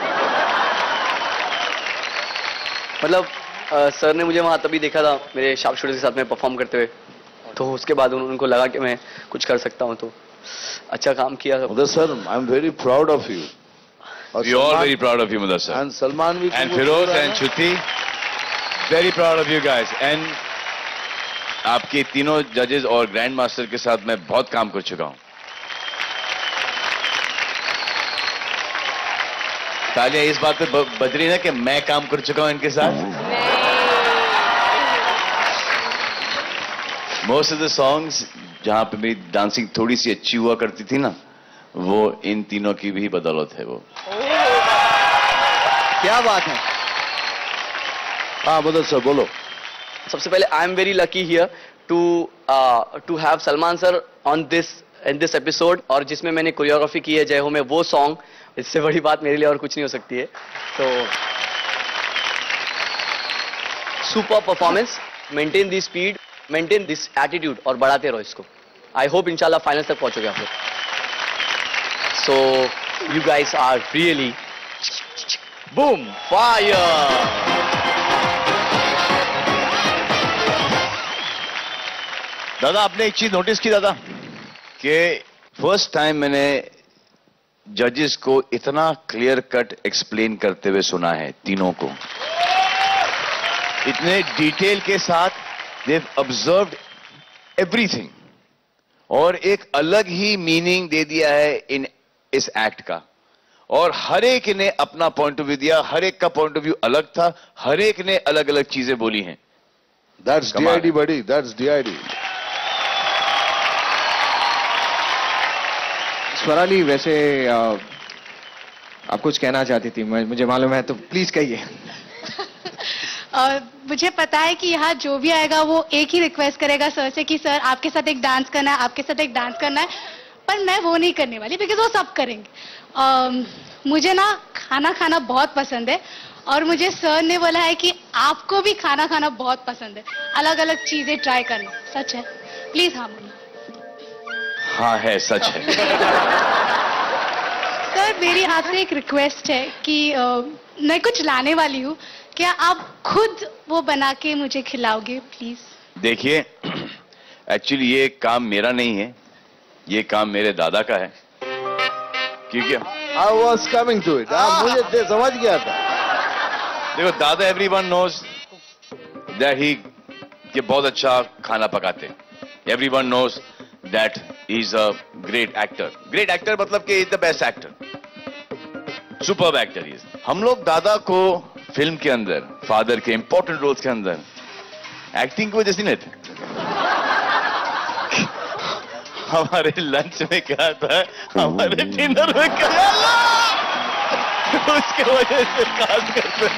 S11: मतलब आ, सर ने मुझे वहां तभी देखा था मेरे शार्प शूटर के साथ में परफॉर्म करते हुए, तो उसके बाद उन, उनको लगा कि मैं कुछ कर सकता हूं, तो अच्छा काम किया।
S6: Mudassar, I am very proud of you.
S5: We are very proud of you, Mudassar.
S6: And Salman भी
S5: and Feroz and Shruti, very proud of you guys. And आपके तीनों जजेस और ग्रैंड मास्टर के साथ मैं बहुत काम कर चुका हूं। तालियां इस बात पे बज रही है कि मैं काम कर चुका हूं इनके साथ। मोस्ट ऑफ द सॉन्ग्स जहां पे मेरी डांसिंग थोड़ी सी अच्छी हुआ करती थी ना, वो इन तीनों की भी बदौलत है। वो
S1: क्या बात है।
S6: हाँ मुदस्सर बोलो।
S11: सबसे पहले I am very lucky here to to have Salman sir on this in this episode, और जिसमें मैंने कोरियोग्राफी की है जय हो में, वो सॉन्ग, इससे बड़ी बात मेरे लिए और कुछ नहीं हो सकती है। तो super performance, maintain this speed, maintain this attitude और बढ़ाते रहो इसको। आई होप इंशाल्लाह फाइनल तक पहुंचोगे आप लोग। So you guys are really boom fire.
S5: दादा आपने एक चीज नोटिस की दादा, कि फर्स्ट टाइम मैंने जजेस को इतना क्लियर कट एक्सप्लेन करते हुए सुना है, तीनों को इतने डिटेल के साथ। they've observed everything और एक अलग ही मीनिंग दे दिया है इन इस एक्ट का, और हर एक ने अपना पॉइंट ऑफ व्यू दिया, हर एक का पॉइंट ऑफ व्यू अलग था, हर एक ने अलग अलग चीजें बोली हैं।
S6: That's D I D buddy, that's D I D.
S1: Swarali, वैसे आ, आप कुछ कहना चाहती थी, मुझे मालूम है, तो प्लीज कहिए।
S15: और मुझे पता है कि यहाँ जो भी आएगा वो एक ही रिक्वेस्ट करेगा सर से कि सर आपके साथ एक डांस करना है, आपके साथ एक डांस करना है, पर मैं वो नहीं करने वाली बिकॉज वो सब करेंगे। uh, मुझे ना खाना खाना बहुत पसंद है और मुझे सर ने बोला है कि आपको भी खाना खाना बहुत पसंद है, अलग अलग चीजें ट्राई करना। सच है? प्लीज हाँ बोलो।
S5: हाँ है, सच है।
S15: सर मेरी आपसे एक रिक्वेस्ट है कि uh, मैं कुछ लाने वाली हूँ, क्या आप खुद वो बना के मुझे खिलाओगे प्लीज?
S5: देखिए, एक्चुअली ये काम मेरा नहीं है, ये काम मेरे दादा का है, क्योंकि
S6: I was coming to it. हाँ, मुझे दे, समझ गया था।
S5: देखो दादा, एवरीवन नोज दैट ही कि बहुत अच्छा खाना पकाते। Everyone knows that he is a great actor. Great actor मतलब कि is the best actor, superb actor is. हम लोग दादा को फिल्म के अंदर, फादर के इंपॉर्टेंट रोल्स के अंदर एक्टिंग की वजह से नहीं थे। हमारे लंच में क्या था, हमारे डिनर में क्या, उसके वजह से खास करते,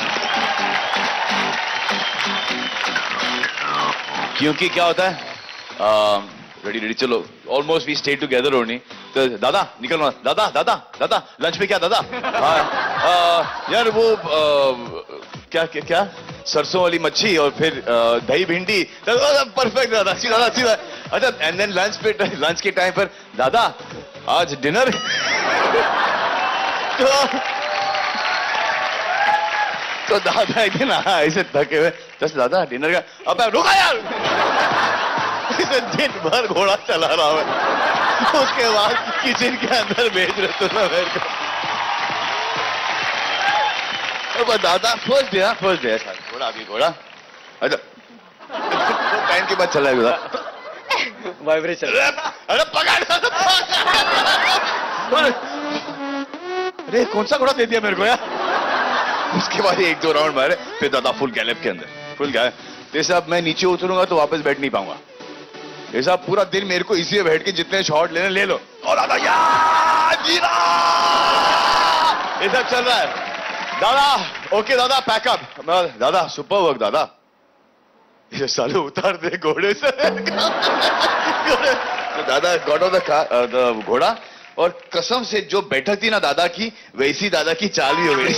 S5: क्योंकि क्या होता है, रेडी रेडी चलो, almost we stay together only. तो दादा निकलना, दादा दादा दादा लंच में क्या दादा, आ, आ, यार वो आ, क्या क्या क्या सरसों वाली मच्छी और फिर आ, दही भिंडी। परफेक्ट दादा, सीधा सीधा। अच्छा, एंड देन लंच पे, लंच के टाइम पर दादा आज डिनर। तो, तो दादा एक दिन ऐसे थके हुए, जैसे दादा डिनर का, अब रुका यार, इसे दिन भर घोड़ा चला रहा है, उसके बाद किचन के अंदर भेज रहे तो ना मेरे को। अब दादा फर्स्ट डे, फर्स्ट डे घोड़ा, अभी घोड़ा, अच्छा टाइम के बाद चला गया,
S10: वाइब्रेशन,
S5: अरे पकड़, अरे कौन सा घोड़ा दे दिया मेरे को यार। उसके बाद एक दो राउंड मारे, फिर दादा फुल गैलेप के अंदर, फुल गैलेप। तो साहब मैं नीचे उतरूंगा तो वापस बैठ नहीं पाऊंगा, ये साहब पूरा दिन मेरे को इसी में बैठ के जितने शॉट लेने ले लो। और दादा यार जीरा, ये सब चल रहा है। दादा ओके दादा पैकअप, दादा सुपर वर्क दादा, ये साले उतार दे घोड़े से। तो दादा गॉड ऑफ द घोड़ा, और कसम से जो बैठक थी ना दादा की, वैसी दादा की चाल भी हो गई।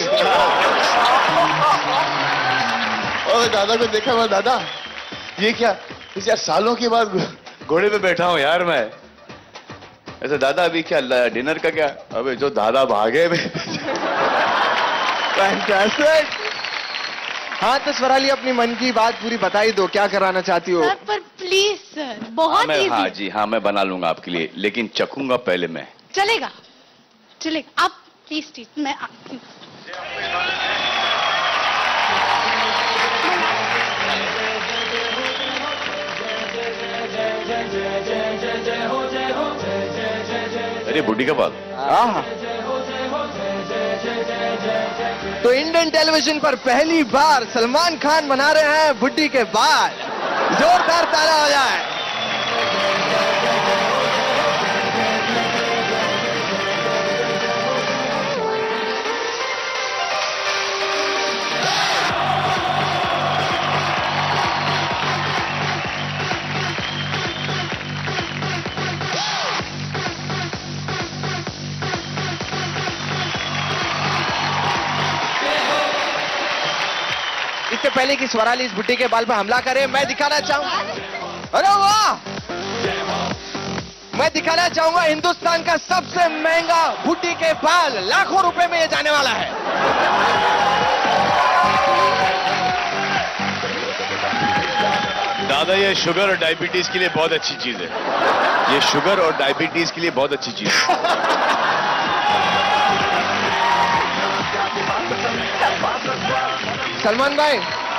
S5: और दादा को देखा मैं, दादा ये क्या, यार सालों के बाद घोड़े पे बैठा हूं यार मैं। ऐसा दादा अभी क्या डिनर का क्या, अबे जो दादा भागे में।
S1: फैंटास्टिक। हाँ तो स्वराली अपनी मन की बात पूरी बता ही दो, क्या कराना चाहती हो?
S15: सर पर प्लीज सर, बहुत
S5: हाँ,
S15: इजी।
S5: हाँ जी हाँ, मैं बना लूंगा आपके लिए, लेकिन चखूंगा पहले मैं।
S15: चलेगा चलेगा, आप प्लीज टीच, मैं आपकी।
S5: अरे बुढ़ी का बाल।
S1: तो इंडियन टेलीविजन पर पहली बार सलमान खान बना रहे हैं बुड्ढी के बाल। जोरदार ताला हो जाए। इससे पहले कि स्वराली इस बुड्ढी के बाल पर हमला करे, मैं दिखाना चाहूंगा, अरे वाह, मैं दिखाना चाहूंगा हिंदुस्तान का सबसे महंगा बुड्ढी के बाल। लाखों रुपए में ये जाने वाला है।
S5: दादा ये शुगर और डायबिटीज के लिए बहुत अच्छी चीज है, ये शुगर और डायबिटीज के लिए बहुत अच्छी चीज है।
S1: सलमान भाई,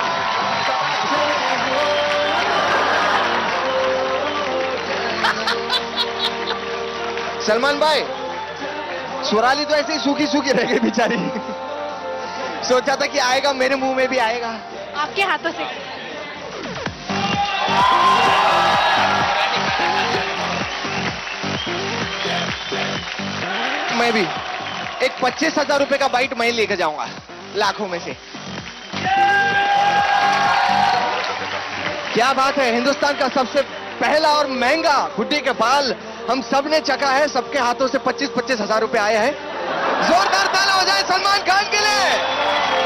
S1: सलमान भाई, स्वराली तो ऐसे ही सूखी सूखी रह गई बेचारी। सोचा था कि आएगा, मेरे मुंह में भी आएगा।
S15: आपके हाथों से।
S1: मैं भी एक पच्चीस हजार रुपए का बाइट मैं लेकर जाऊंगा लाखों में से। क्या बात है, हिंदुस्तान का सबसे पहला और महंगा गुड्डी के बाल हम सब ने चखा है, सबके हाथों से पच्चीस पच्चीस हजार रुपए आए हैं। जोरदार ताला हो जाए सलमान खान के लिए।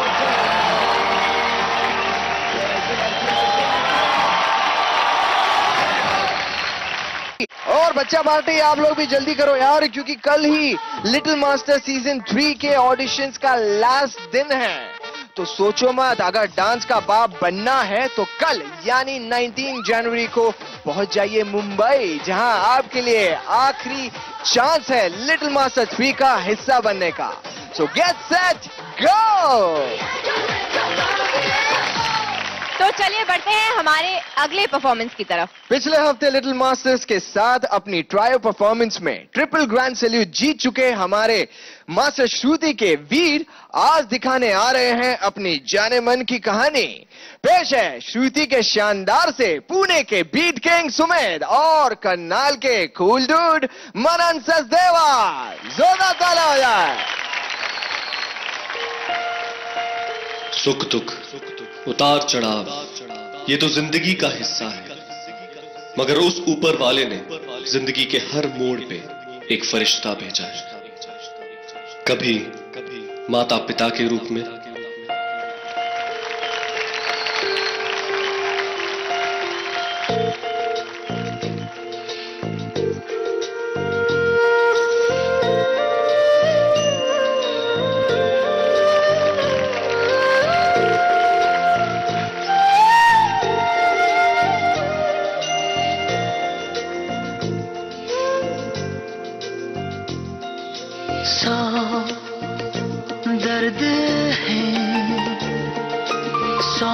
S1: और बच्चा पार्टी आप लोग भी जल्दी करो यार, क्योंकि कल ही लिटिल मास्टर सीजन थ्री के ऑडिशंस का लास्ट दिन है। तो सोचो मत, अगर डांस का बाप बनना है तो कल यानी उन्नीस जनवरी को पहुंच जाइए मुंबई, जहां आपके लिए आखिरी चांस है लिटिल मास्टर थ्री का हिस्सा बनने का। So get set go.
S2: तो चलिए बढ़ते हैं हमारे अगले परफॉर्मेंस की तरफ।
S1: पिछले हफ्ते लिटिल मास्टर्स के साथ अपनी ट्रायो परफॉर्मेंस में ट्रिपल ग्रैंड सैल्यूट जीत चुके हमारे मास्टर श्रुति के वीर आज दिखाने आ रहे हैं अपनी जाने मन की कहानी। पेश है श्रुति के शानदार से पुणे के बीट किंग सुमेध और करनाल के कूल डूड मनन सचदेवा। जोरदार ताला हो जाए।
S16: सुख दुख उतार चढ़ाव ये तो जिंदगी का हिस्सा है, मगर उस ऊपर वाले ने जिंदगी के हर मोड़ पे एक फरिश्ता भेजा है। कभी माता पिता के रूप में,
S13: दर्द है सौ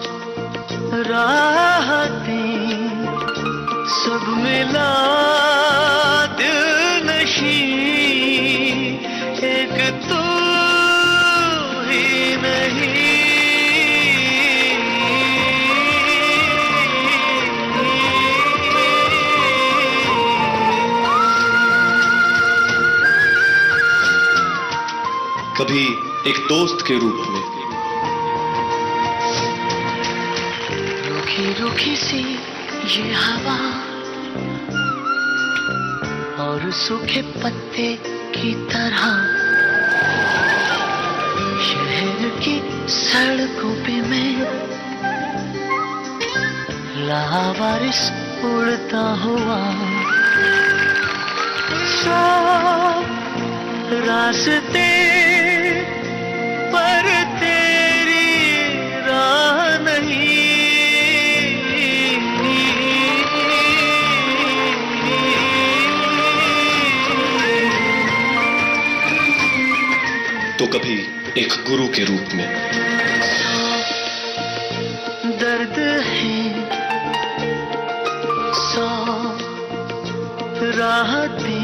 S13: राहतें सब मिला दिल नशीं एक तू ही नहीं।
S16: कभी एक दोस्त के रूप में,
S13: रूखी रूखी सी ये हवा और सूखे पत्ते की तरह शहर की सड़कों पे मैं लावारिस उड़ता हुआ। सब रास्ते पर तेरी राह नहीं।
S16: तो कभी एक गुरु के रूप में,
S13: दर्द है सौ राहतें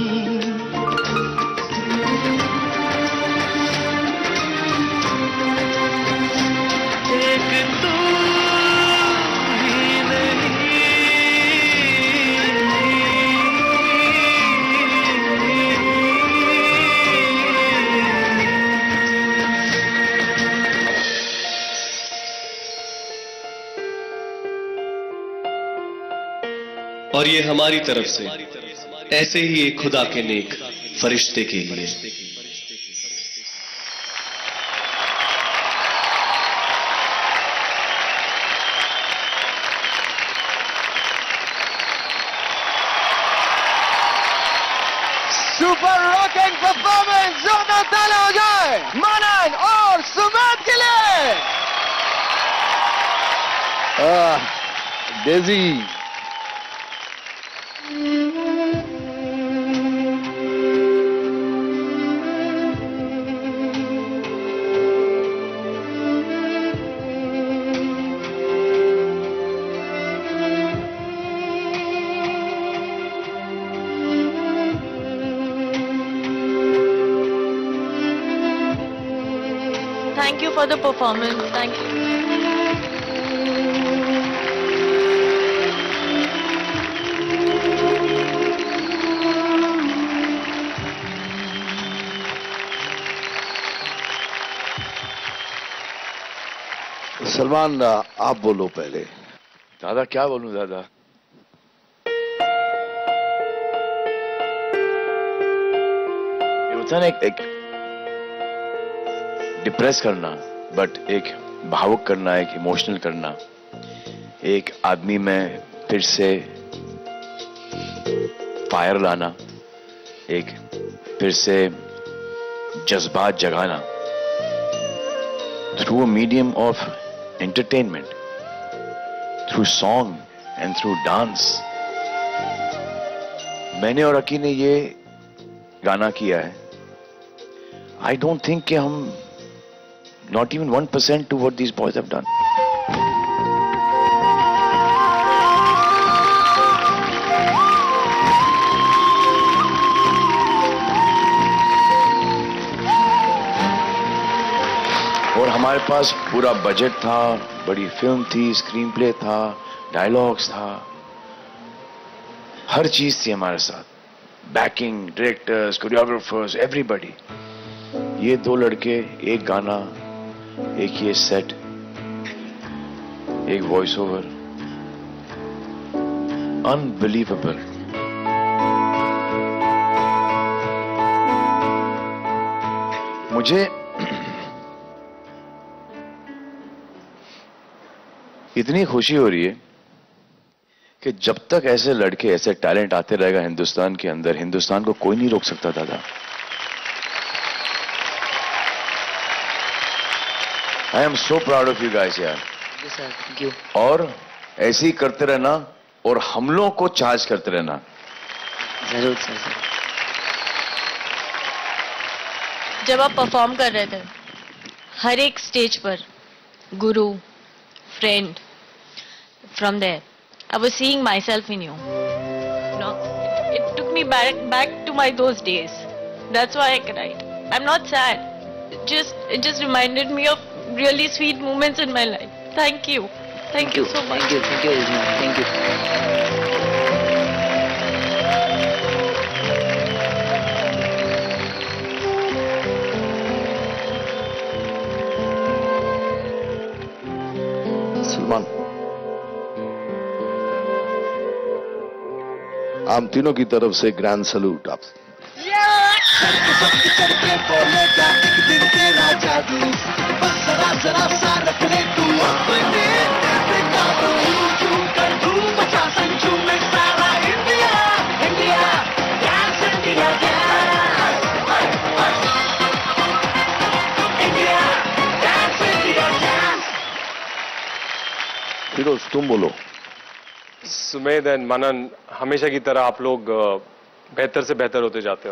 S16: और ये हमारी तरफ से ऐसे ही एक खुदा के नेक फरिश्ते के लिए।
S1: सुपर रॉकिंग परफॉर्मेंस, जोरदार ताली हो जाए मनन और सुमेध के लिए।
S6: Daisy
S14: Thank you for the performance. Thank you.
S6: Salman आप बोलो पहले।
S5: दादा क्या बोलूं दादा, ये होता है ना एक, एक डिप्रेस करना, बट एक भावुक करना, एक इमोशनल करना, एक आदमी में फिर से फायर लाना, एक फिर से जज्बात जगाना through a medium of entertainment, through song and through dance. मैंने और अकी ने ये गाना किया है। आई डोंट थिंक कि हम not even one percent to what these boys have done. और हमारे पास पूरा बजट था, बड़ी फिल्म थी, स्क्रीन प्ले था, डायलॉग्स था, हर चीज थी हमारे साथ, बैकिंग, डायरेक्टर्स, कोरियोग्राफर्स, एवरीबॉडी। ये दो लड़के, एक गाना, एक ये सेट, एक वॉइस ओवर, अनबिलीवेबल। मुझे इतनी खुशी हो रही है कि जब तक ऐसे लड़के, ऐसे टैलेंट आते रहेगा हिंदुस्तान के अंदर, हिंदुस्तान को कोई नहीं रोक सकता दादा। I am so proud of you guys यार।
S11: Thank you.
S5: और ऐसे ही करते रहना और हम लोगों को चार्ज करते रहना।
S11: जरूर सर।
S14: जब आप परफॉर्म कर रहे थे हर एक स्टेज पर, गुरु, friend, from there I was seeing myself in you. You know, it took me back back to my those days. That's why I cried. I'm not sad. It just it just reminded me of really sweet moments in my life. Thank you. Thank, thank you, you so much.
S11: Thank you. Thank you. Thank you.
S6: Salman, हम तीनों की तरफ से grand salute आप। फिरोज तुम बोलो।
S10: Sumedh and मनन, हमेशा की तरह आप लोग बेहतर से बेहतर होते जाते हो।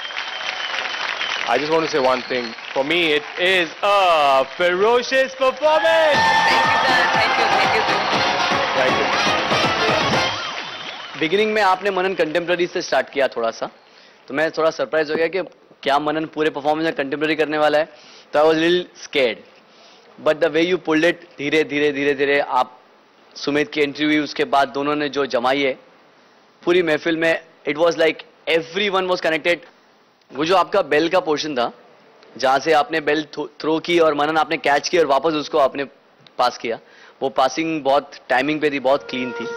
S10: I just want to say one thing. For me, it is a ferocious performance.
S11: Thank you, sir. Thank you. Thank you, sir.
S10: Thank you.
S11: Beginning में आपने मनन कंटेम्प्रेरी से स्टार्ट किया थोड़ा सा, तो मैं थोड़ा सरप्राइज हो गया कि क्या मनन पूरे परफॉर्मेंस में कंटेम्प्रेरी करने वाला है। तो I was little scared, but the way you pulled it, धीरे धीरे धीरे धीरे आप सुमेध की एंट्री हुई, उसके बाद दोनों ने जो जमाई है पूरी महफिल में, it was like every one was connected. वो जो आपका बेल का पोर्शन था, जहां से आपने बेल थ्रो की और मनन आपने कैच की और वापस उसको आपने पास किया, वो पासिंग बहुत टाइमिंग पे थी, बहुत क्लीन थी।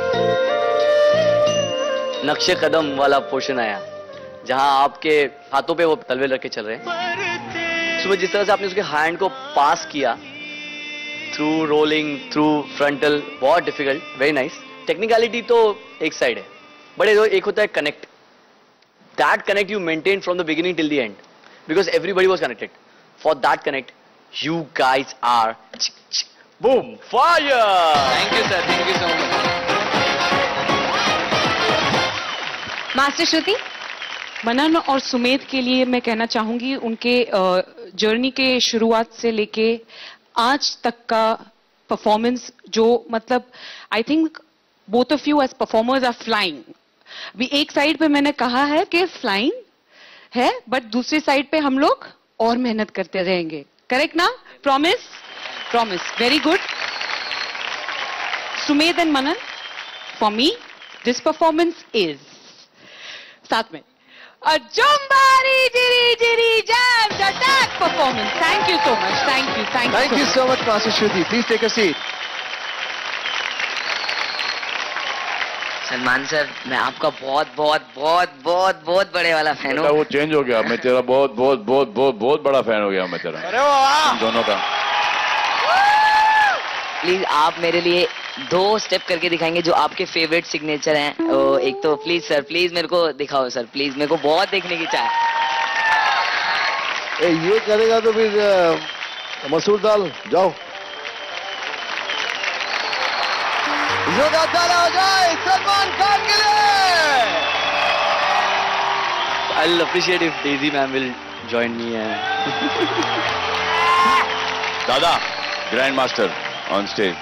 S11: नक्शे कदम वाला पोर्शन आया, जहां आपके हाथों पे वो तलवे रख के चल रहे हैं। सुमेध, जिस तरह से आपने उसके हैंड को पास किया थ्रू रोलिंग, थ्रू फ्रंटल, बहुत डिफिकल्ट, वेरी नाइस। टेक्निकलिटी तो एक साइड है, बट एक होता है connect. That connect you maintain from the beginning till the end, because everybody was connected. For that connect you guys are boom fire. Thank you sir, thank you so much.
S2: Master Shruti.
S12: Manan और सुमेध के लिए मैं कहना चाहूंगी, उनके journey के शुरुआत से लेके आज तक का परफॉर्मेंस, जो मतलब I think both of you as performers are flying. भी एक साइड पे मैंने कहा है कि फ्लाइंग है, बट दूसरी साइड पे हम लोग और मेहनत करते रहेंगे। करेक्ट ना? Promise? Promise. Very good. Sumedh and Manan, for me this performance is साथ में a Jumbari Jiri Jiri Jams attack performance. Thank you so much. Thank you. Thank you.
S1: Thank you so much, Master Shruti. Please take a seat.
S11: Salman sir, मैं आपका बहुत बहुत बहुत बहुत बहुत बड़े वाला फैन हूँ।
S5: वो चेंज हो गया, मैं तेरा बहुत बहुत बहुत बहुत बहुत बड़ा फैन हो गया मैं तेरा।
S1: अरे वाह!
S5: दोनों का।
S11: प्लीज आप मेरे लिए दो स्टेप करके दिखाएंगे जो आपके फेवरेट सिग्नेचर हैं। ओ, एक तो प्लीज सर, प्लीज मेरे को दिखाओ सर, प्लीज मेरे को बहुत देखने की चाह
S6: है। ये करेगा तो फिर मसूर दाल जाओ।
S1: जोरदार ताली हो जाए सलमान खान के लिए।
S11: I'll appreciate if Daisy ma'am will join me.
S5: Dada, grand master on stage.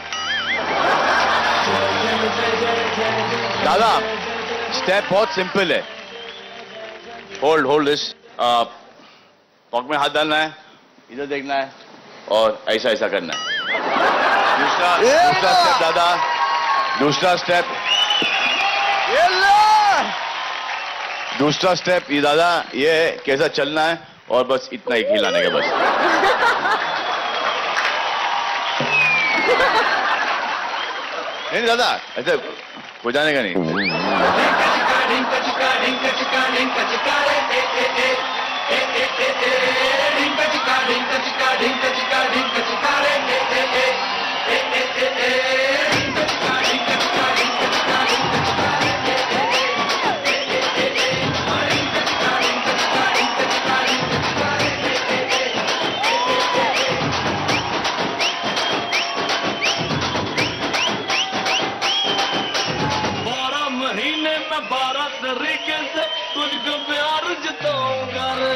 S5: Dada, step बहुत सिंपल है। Hold hold this. पॉकेट में हाथ डालना है, इधर देखना है और ऐसा ऐसा करना है। दूसरा दूसरा स्टेप दादा, दूसरा स्टेप दूसरा स्टेप ये दादा, ये है कैसा चलना है और बस इतना ही हिलाने का बस। नहीं दादा, ऐसे हो जाने का नहीं।
S4: तुझको प्यार जताऊंगा रे।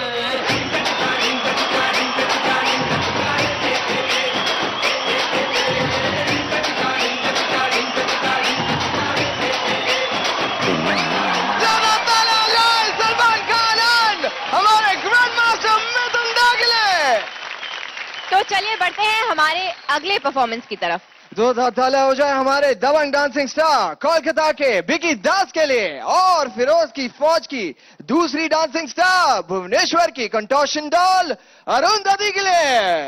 S1: सलमान खान हमारे ग्रैंड मास्टर मिथुन।
S2: तो चलिए बढ़ते हैं हमारे अगले परफॉर्मेंस की तरफ।
S1: जोरदार ताली हो जाए हमारे दबंग डांसिंग स्टार कोलकाता के विकी दास के लिए और फिरोज की फौज की दूसरी डांसिंग स्टार भुवनेश्वर की कंटोशन डॉल अरुंधति के लिए।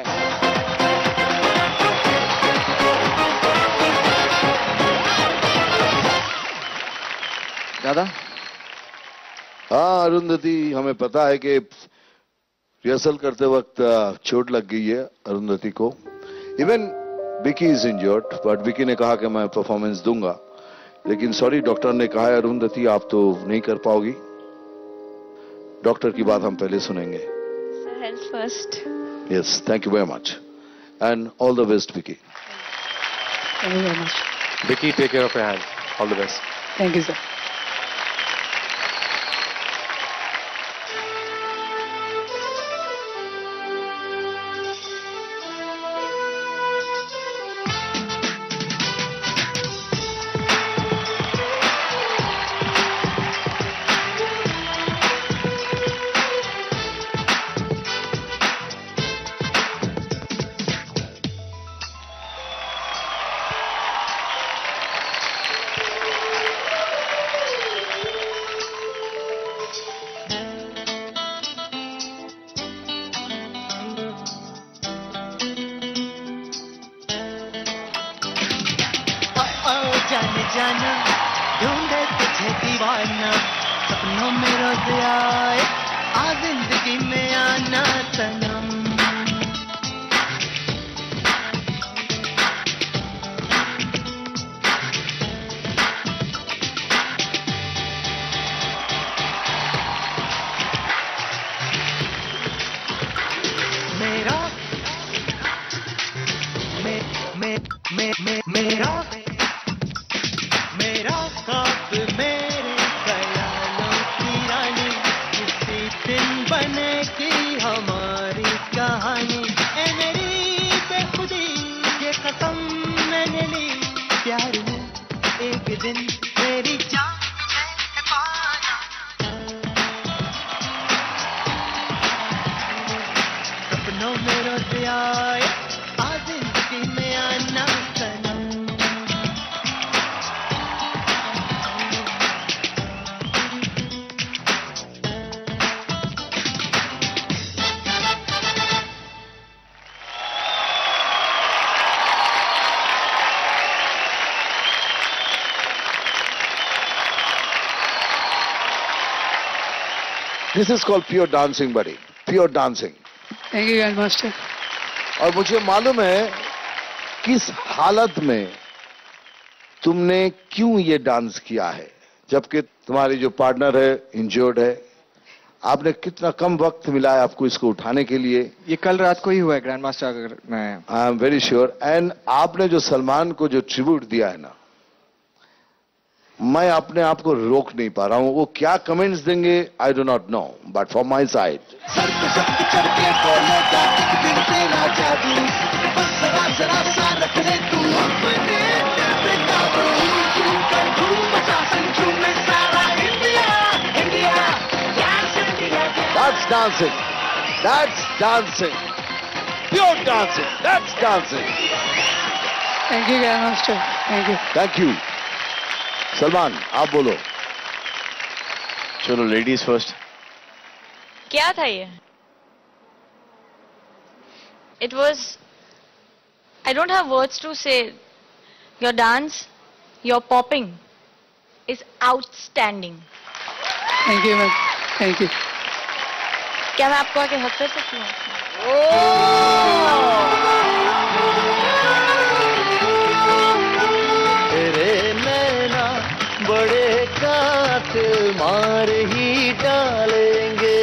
S6: दादा। हाँ अरुंधति, हमें पता है कि रिहर्सल करते वक्त चोट लग गई है अरुंधति को। Even Vicky is injured, but Vicky ने कहा कि मैं परफॉर्मेंस दूंगा, लेकिन सॉरी डॉक्टर ने कहा है अरुंधति आप तो नहीं कर पाओगी। डॉक्टर की बात हम पहले सुनेंगे।
S14: Health first.
S6: Yes, thank you very much and all the best Vicky.
S12: Thank you very much
S10: Vicky, take care of your health, all the best.
S12: Thank you sir.
S13: जाने जाना ढूंढे तुझे दीवाना, सपनों में रोज आए आ जिंदगी में आना सनम। मेरा मे, मे, मे, मे, मेरा मेरा ख्वाब मेरे ख्यालों की रानी, किसी दिन बनेगी हमारी कहानी। ए मेरी बेखुदी ये कसम मैंने ली, प्यार में एक दिन मेरी जान है पाना। सपनों में रोज आए आ जिंदगी में आना सनम।
S6: This is called pure dancing बड़ी, pure dancing.
S15: Thank you grand master.
S6: और मुझे मालूम है किस हालत में तुमने क्यों ये डांस किया है, जबकि तुम्हारी जो पार्टनर है इंजर्ड है। आपने कितना कम वक्त मिला है आपको इसको उठाने के लिए।
S1: ये कल रात को ही हुआ है ग्रैंड मास्टर, अगर मैं
S6: I am very sure. And आपने जो सलमान को जो ट्रिब्यूट दिया है ना, मैं अपने आप को रोक नहीं पा रहा हूं। वो क्या कमेंट्स देंगे I do not know, but for my side that's dancing, that's dancing, pure dancing, that's dancing.
S15: Thank you grand master, thank you.
S6: Thank you. Salman आप बोलो।
S5: चलो लेडीज फर्स्ट।
S14: क्या था ये? It was, I don't have words to say. Your dance, your popping is outstanding.
S15: Thank you ma'am, thank you.
S14: क्या मैं आपको आके हक कर सकती हूँ?
S11: तेरे नैना बड़े कातिल मार ही डालेंगे।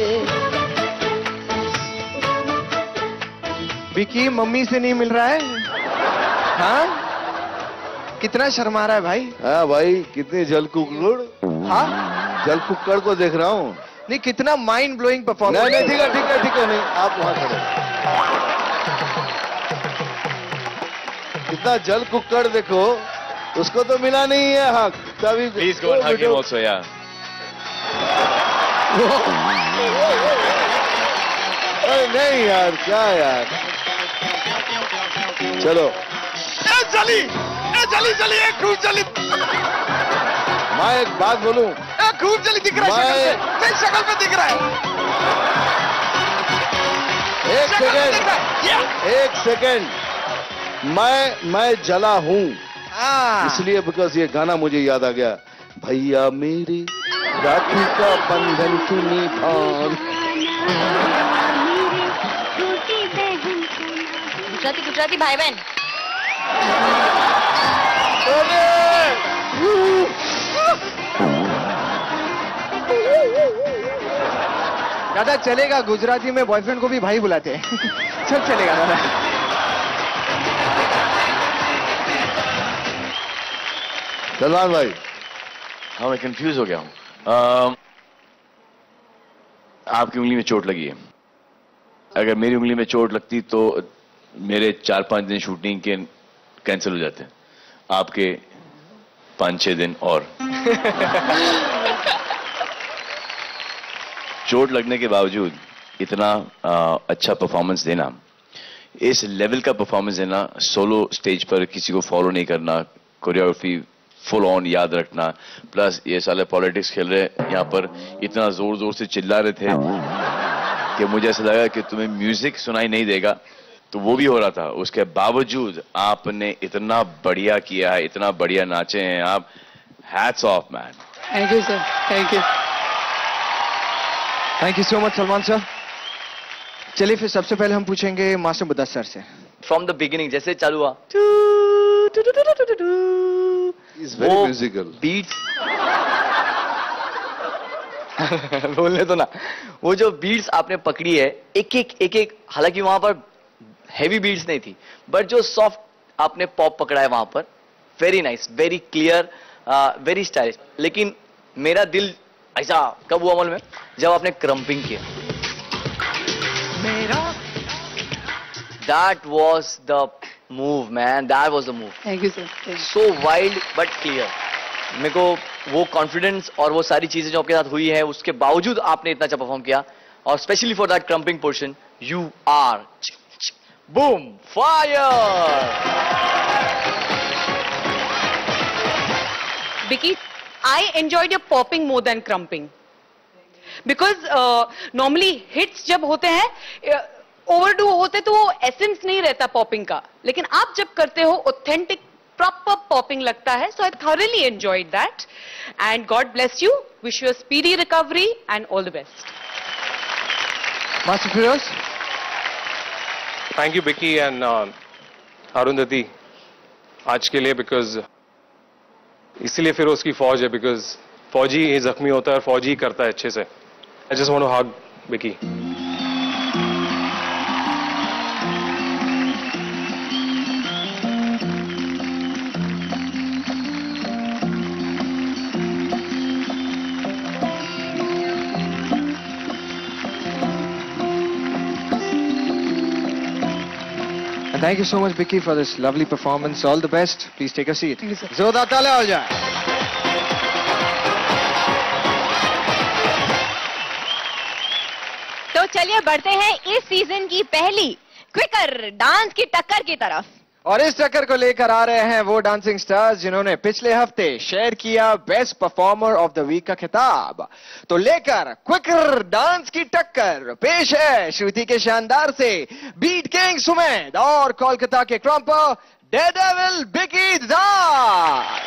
S1: विकी मम्मी से नहीं मिल रहा है? हाँ, कितना शर्मा रहा है भाई।
S6: हाँ भाई, कितने जल कुक्कड़।
S1: हाँ,
S6: जल कुक्कड़ को देख रहा हूँ।
S1: नहीं, कितना माइंड ब्लोइंग परफॉर्मेंस।
S6: नहीं नहीं ठीक है, ठीक है, ठीक है। नहीं, आप वहां खड़े। कितना जल कुक्कड़ देखो, उसको तो मिला नहीं है हक। तभी
S5: please go and hug him also यार।
S6: अरे नहीं यार, क्या यार। चलो
S1: ए चली, ए चली चली, एक खूब चली।
S6: मैं एक बात बोलूं,
S1: खूब चली दिख रहा है, मैं शक्ल पे दिख रहा है।
S6: एक सेकंड, एक सेकंड। मैं मैं जला हूं इसलिए बिकॉज ये गाना मुझे याद आ गया। भैया मेरी राखी का बंधन की निभान।
S14: गुजराती गुजराती भाई बहन।
S1: दादा चलेगा, गुजराती में बॉयफ्रेंड को भी भाई बुलाते हैं। सब चलेगा दादा।
S6: सलमान भाई।
S5: हाँ मैं कंफ्यूज हो गया हूँ। आपकी उंगली में चोट लगी है। अगर मेरी उंगली में चोट लगती तो मेरे चार पांच दिन शूटिंग के कैंसिल हो जाते, आपके पांच छह दिन और। चोट लगने के बावजूद इतना आ, अच्छा परफॉर्मेंस देना, इस लेवल का परफॉर्मेंस देना, सोलो स्टेज पर किसी को फॉलो नहीं करना, कोरियोग्राफी फुल ऑन याद रखना, प्लस ये साले पॉलिटिक्स खेल रहे यहाँ पर, इतना जोर जोर से चिल्ला रहे थे कि मुझे ऐसा लगा कि तुम्हें म्यूजिक सुनाई नहीं देगा, तो वो भी हो रहा था। उसके बावजूद आपने इतना बढ़िया किया है, इतना बढ़िया नाचे हैं आप। Hats off man.
S15: Thank you sir, thank you.
S1: Thank you so much Salman sir. चलिए फिर सबसे पहले हम पूछेंगे मास्टर मुदस्सर से।
S11: फ्रॉम द बिगिनिंग जैसे चालू हुआ,
S6: वेरी म्यूजिकल
S11: बीट्स। बोलने तो ना, वो जो बीट्स आपने पकड़ी है एक एक एक एक, हालांकि वहां पर हैवी बीट्स नहीं थी, बट जो सॉफ्ट आपने पॉप पकड़ा है वहां पर, very nice, very clear, very stylish. लेकिन मेरा दिल ऐसा कब हुआ अमल में, जब आपने क्रम्पिंग किया। That was the move man, that was the move.
S15: Thank you sir.
S11: So wild but clear. मेरे को वो कॉन्फिडेंस और वो सारी चीजें जो आपके साथ हुई है, उसके बावजूद आपने इतना अच्छा परफॉर्म किया, और specially for that krumping portion, you are boom fire.
S12: Vicky, I enjoyed your popping more than crumping. Because uh, normally hits जब होते हैं ओवरडू होते तो वो एसेंस नहीं रहता पॉपिंग का, लेकिन आप जब करते हो ऑथेंटिक प्रॉपर पॉपिंग लगता है. सो आई thoroughly enjoyed that. And God bless you. Wish you a speedy recovery and all the best.
S1: Master Feroz.
S10: Thank you, Vicky and uh, Arundhati. आज के लिए because इसीलिए फिरोज की फौज है, because फौजी ही जख्मी होता है और फौजी ही करता है अच्छे से. I just want to hug Vicky.
S1: And thank you so much, Vicky, for this lovely performance. All the best. Please take a seat. जोरदार तालियां हो जाए.
S2: तो चलिए बढ़ते हैं इस सीजन की पहली क्विकर डांस की टक्कर की तरफ.
S1: और इस टक्कर को लेकर आ रहे हैं वो डांसिंग स्टार्स जिन्होंने पिछले हफ्ते शेयर किया best performer of the week का खिताब. तो लेकर क्विकर डांस की टक्कर पेश है श्रुति के शानदार से बीट किंग सुमेध और कोलकाता के krumper daredevil Vicky Das.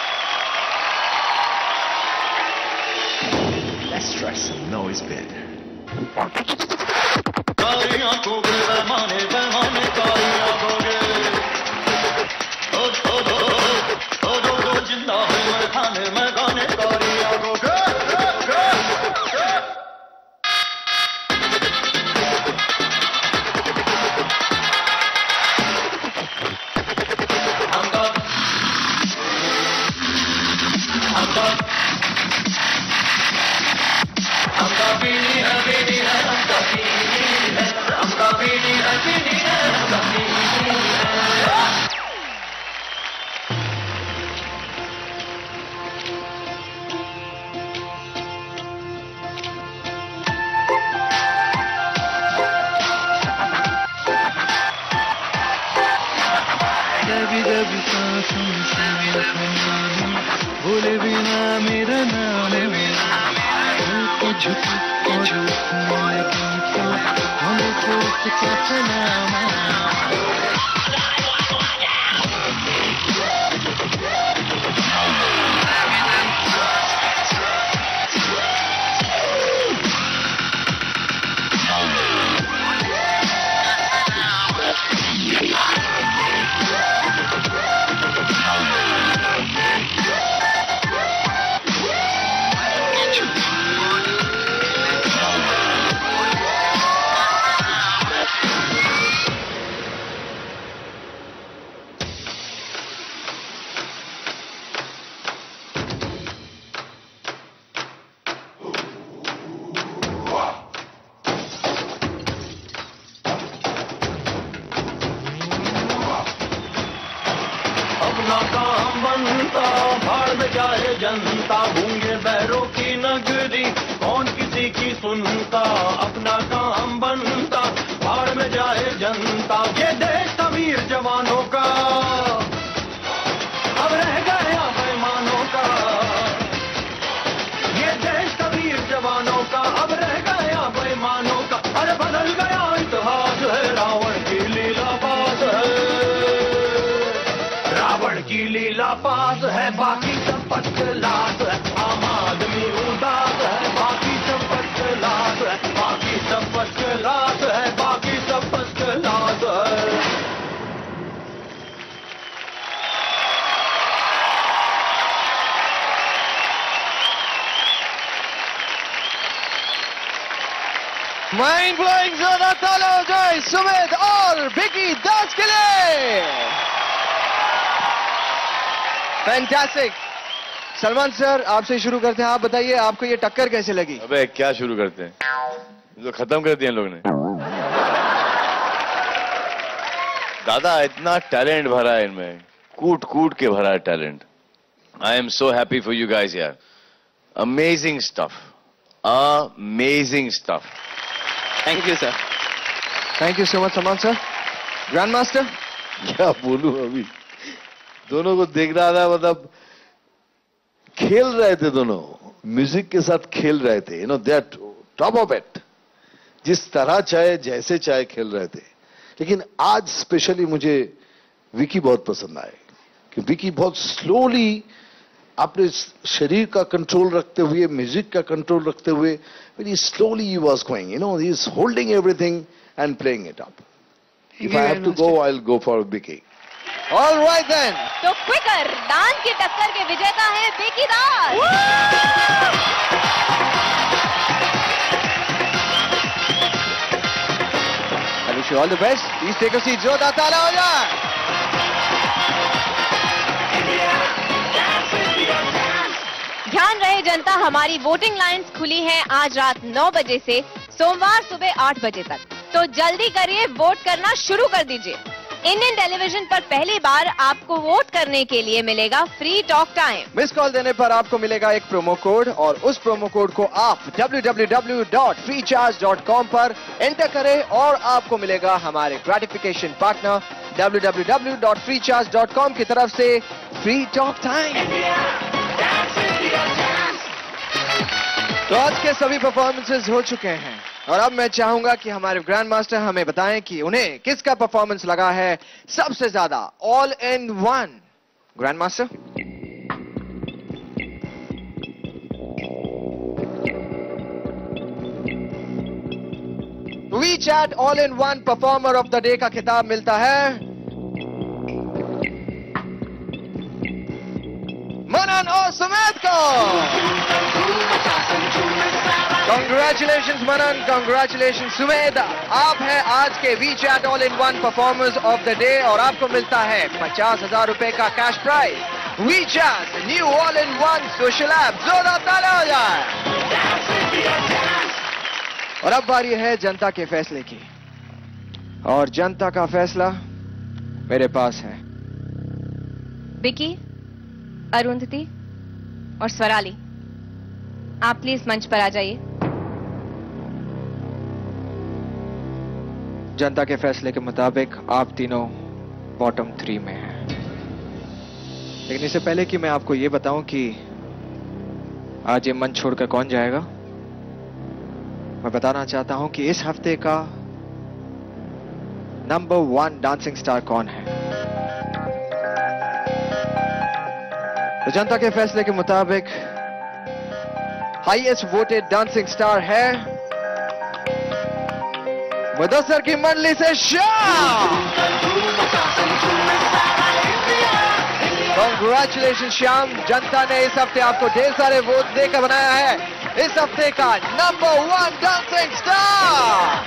S3: Let's try some noise bit.
S4: कारियां को बेमाने बेमाने कारियां को गे ओ ओ ओ ओ ओ जिंदा है मैं खाने में गाने कारियां को गे हमका हमका हमका पीनी है पीनी है हमका पीनी है हमका पीनी है पीनी है हमका पीनी है.
S13: कभी कभी सांसों से मेरा नाम बोले बिना मेरा नाम मेरा कुछ कुछ लगी तो हमें तो उसका सलाम. अपना काम बनता भाड़ में जाए जनता गूंगे बैरों की नगरी कौन किसी की सुनता. अपना काम बनता भाड़ में जाए जनता. ये देश था वीर जवानों का अब रह गया बेईमानों का. ये देश था वीर जवानों का अब रह गया बेईमानों का. अरे बदल गया इतिहास है रावण की लीला बात है. रावण की लीला पास है बाकी सब पटलास है. आम आदमी उदास है बाकी सब पटलास है. बाकी सब पटलास है बाकी सब पटलास है.
S1: माइंड ब्लोइंग जोरदार तालियां हो जाए सुमेध और विकी दास के लिए. फैंटास्टिक. सलमान सर आपसे शुरू करते हैं. आप बताइए आपको ये टक्कर कैसे लगी?
S5: अबे क्या शुरू करते हैं, जो खत्म कर दिया लोग ने. दादा इतना टैलेंट भरा है इनमें, कूट कूट के भरा है talent. I am so happy for you guys यार. Amazing stuff, amazing stuff.
S1: Thank you sir. Thank you so much Salman sir. Grand master
S6: क्या बोलूं, अभी दोनों को देख रहा था, मतलब खेल रहे थे दोनों, म्यूजिक के साथ खेल रहे थे. You know they are top of it. जिस तरह चाहे जैसे चाहे खेल रहे थे. लेकिन आज स्पेशली मुझे विकी बहुत पसंद आए कि विकी बहुत स्लोली अपने शरीर का कंट्रोल रखते हुए, म्यूजिक का कंट्रोल रखते हुए, very slowly he was going, you know, he is holding everything and playing it up. If I have to go, I will go for Vicky.
S1: All right then.
S2: तो quicker dance की टक्कर के विजेता है विकी दास.
S1: I wish you all the best. Please take a seat. जोरदार ताला हो जाए.
S2: ध्यान रहे जनता, हमारी वोटिंग लाइंस खुली है आज रात नौ बजे से सोमवार सुबह आठ बजे तक. तो जल्दी करिए, वोट करना शुरू कर दीजिए. इंडियन टेलीविजन पर पहली बार आपको वोट करने के लिए मिलेगा free talk time.
S1: Miss call देने पर आपको मिलेगा एक प्रोमो कोड और उस प्रोमो कोड को आप W W W dot Freecharge dot com पर एंटर करें और आपको मिलेगा हमारे gratification partner W W W dot Freecharge dot com की तरफ से फ्री टॉक टाइम. तो आज के सभी परफॉर्मेंसेस हो चुके हैं और अब मैं चाहूंगा कि हमारे ग्रैंड मास्टर हमें बताएं कि उन्हें किसका परफॉर्मेंस लगा है सबसे ज्यादा. All in one, grand master. WeChat all in one performer of the day का खिताब मिलता है मनन और सुमेध को. Congratulations मनन, congratulations सुमेध. आप हैं आज के WeChat all in one performers of the day और आपको मिलता है पचास हजार रुपए का cash prize. WeChat new all in one social app. जोरदार तालियां हो जाए. और अब बारी है जनता के फैसले की और जनता का फैसला मेरे पास है.
S2: विकी, अरुंधति और स्वराली, आप प्लीज मंच पर आ जाइए.
S1: जनता के फैसले के मुताबिक आप तीनों बॉटम थ्री में हैं. लेकिन इससे पहले कि मैं आपको ये बताऊं कि आज ये मंच छोड़कर कौन जाएगा, मैं बताना चाहता हूं कि इस हफ्ते का नंबर वन डांसिंग स्टार कौन है. तो जनता के फैसले के मुताबिक हाईएस्ट वोटेड डांसिंग स्टार है मुदस्सर की मंडली से श्याम. कांग्रेचुलेशन श्याम, जनता ने इस हफ्ते आपको ढेर सारे वोट देकर बनाया है इस हफ्ते का नंबर वन डांसिंग स्टार.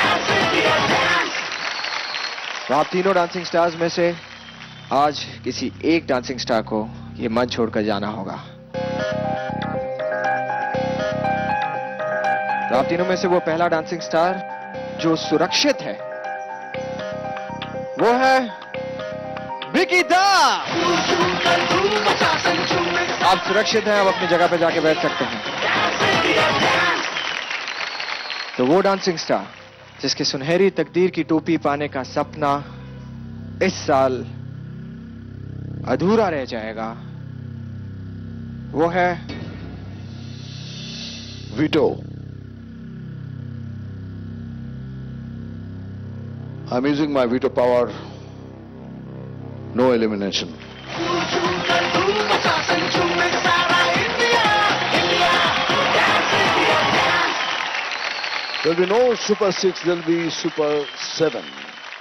S1: तो आप तीनों डांसिंग स्टार्स में से आज किसी एक डांसिंग स्टार को ये मंच छोड़कर जाना होगा. तो आप तीनों में से वो पहला डांसिंग स्टार जो सुरक्षित है वो है विकी दास. आप सुरक्षित हैं, आप अपनी जगह पे जाके बैठ सकते हैं. तो वो डांसिंग स्टार जिसके सुनहरी तकदीर की टोपी पाने का सपना इस साल अधूरा रह जाएगा, वो है
S6: Vito. I'm using my veto power. No elimination. There'll be no Super Six. There'll be Super Seven.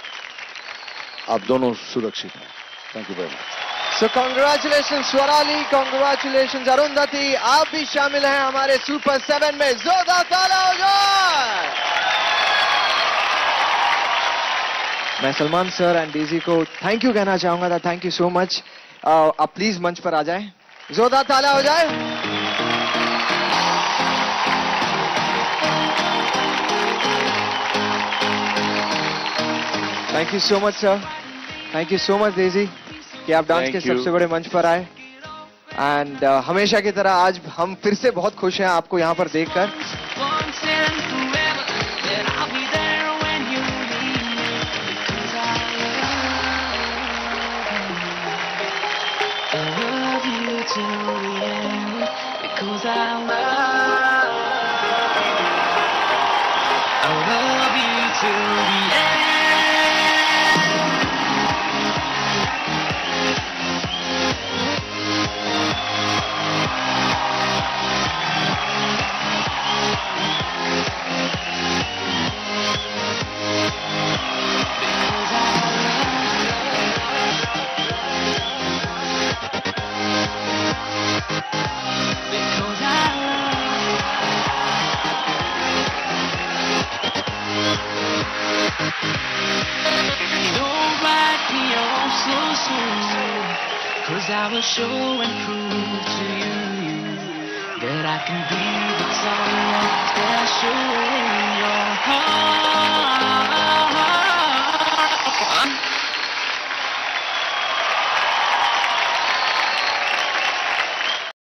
S6: आप दोनों सुरक्षित हैं. Thank you very much.
S1: So congratulations Swarali, congratulations Arundhati. आप भी शामिल हैं हमारे सुपर सेवन में. जोरदार तालियां हो जाए. मैं सलमान सर एंड डेजी को थैंक यू कहना चाहूंगा था. Thank you so much. आप प्लीज मंच पर आ जाएं. जोरदार तालियां हो जाए. Thank you so much sir. Thank you so much Daisy कि आप डांस के सबसे बड़े मंच पर आए. एंड uh, हमेशा की तरह आज हम फिर से बहुत खुश हैं आपको यहाँ पर देखकर.
S17: 'cause I will show and prove to you that I can be with someone special in your heart.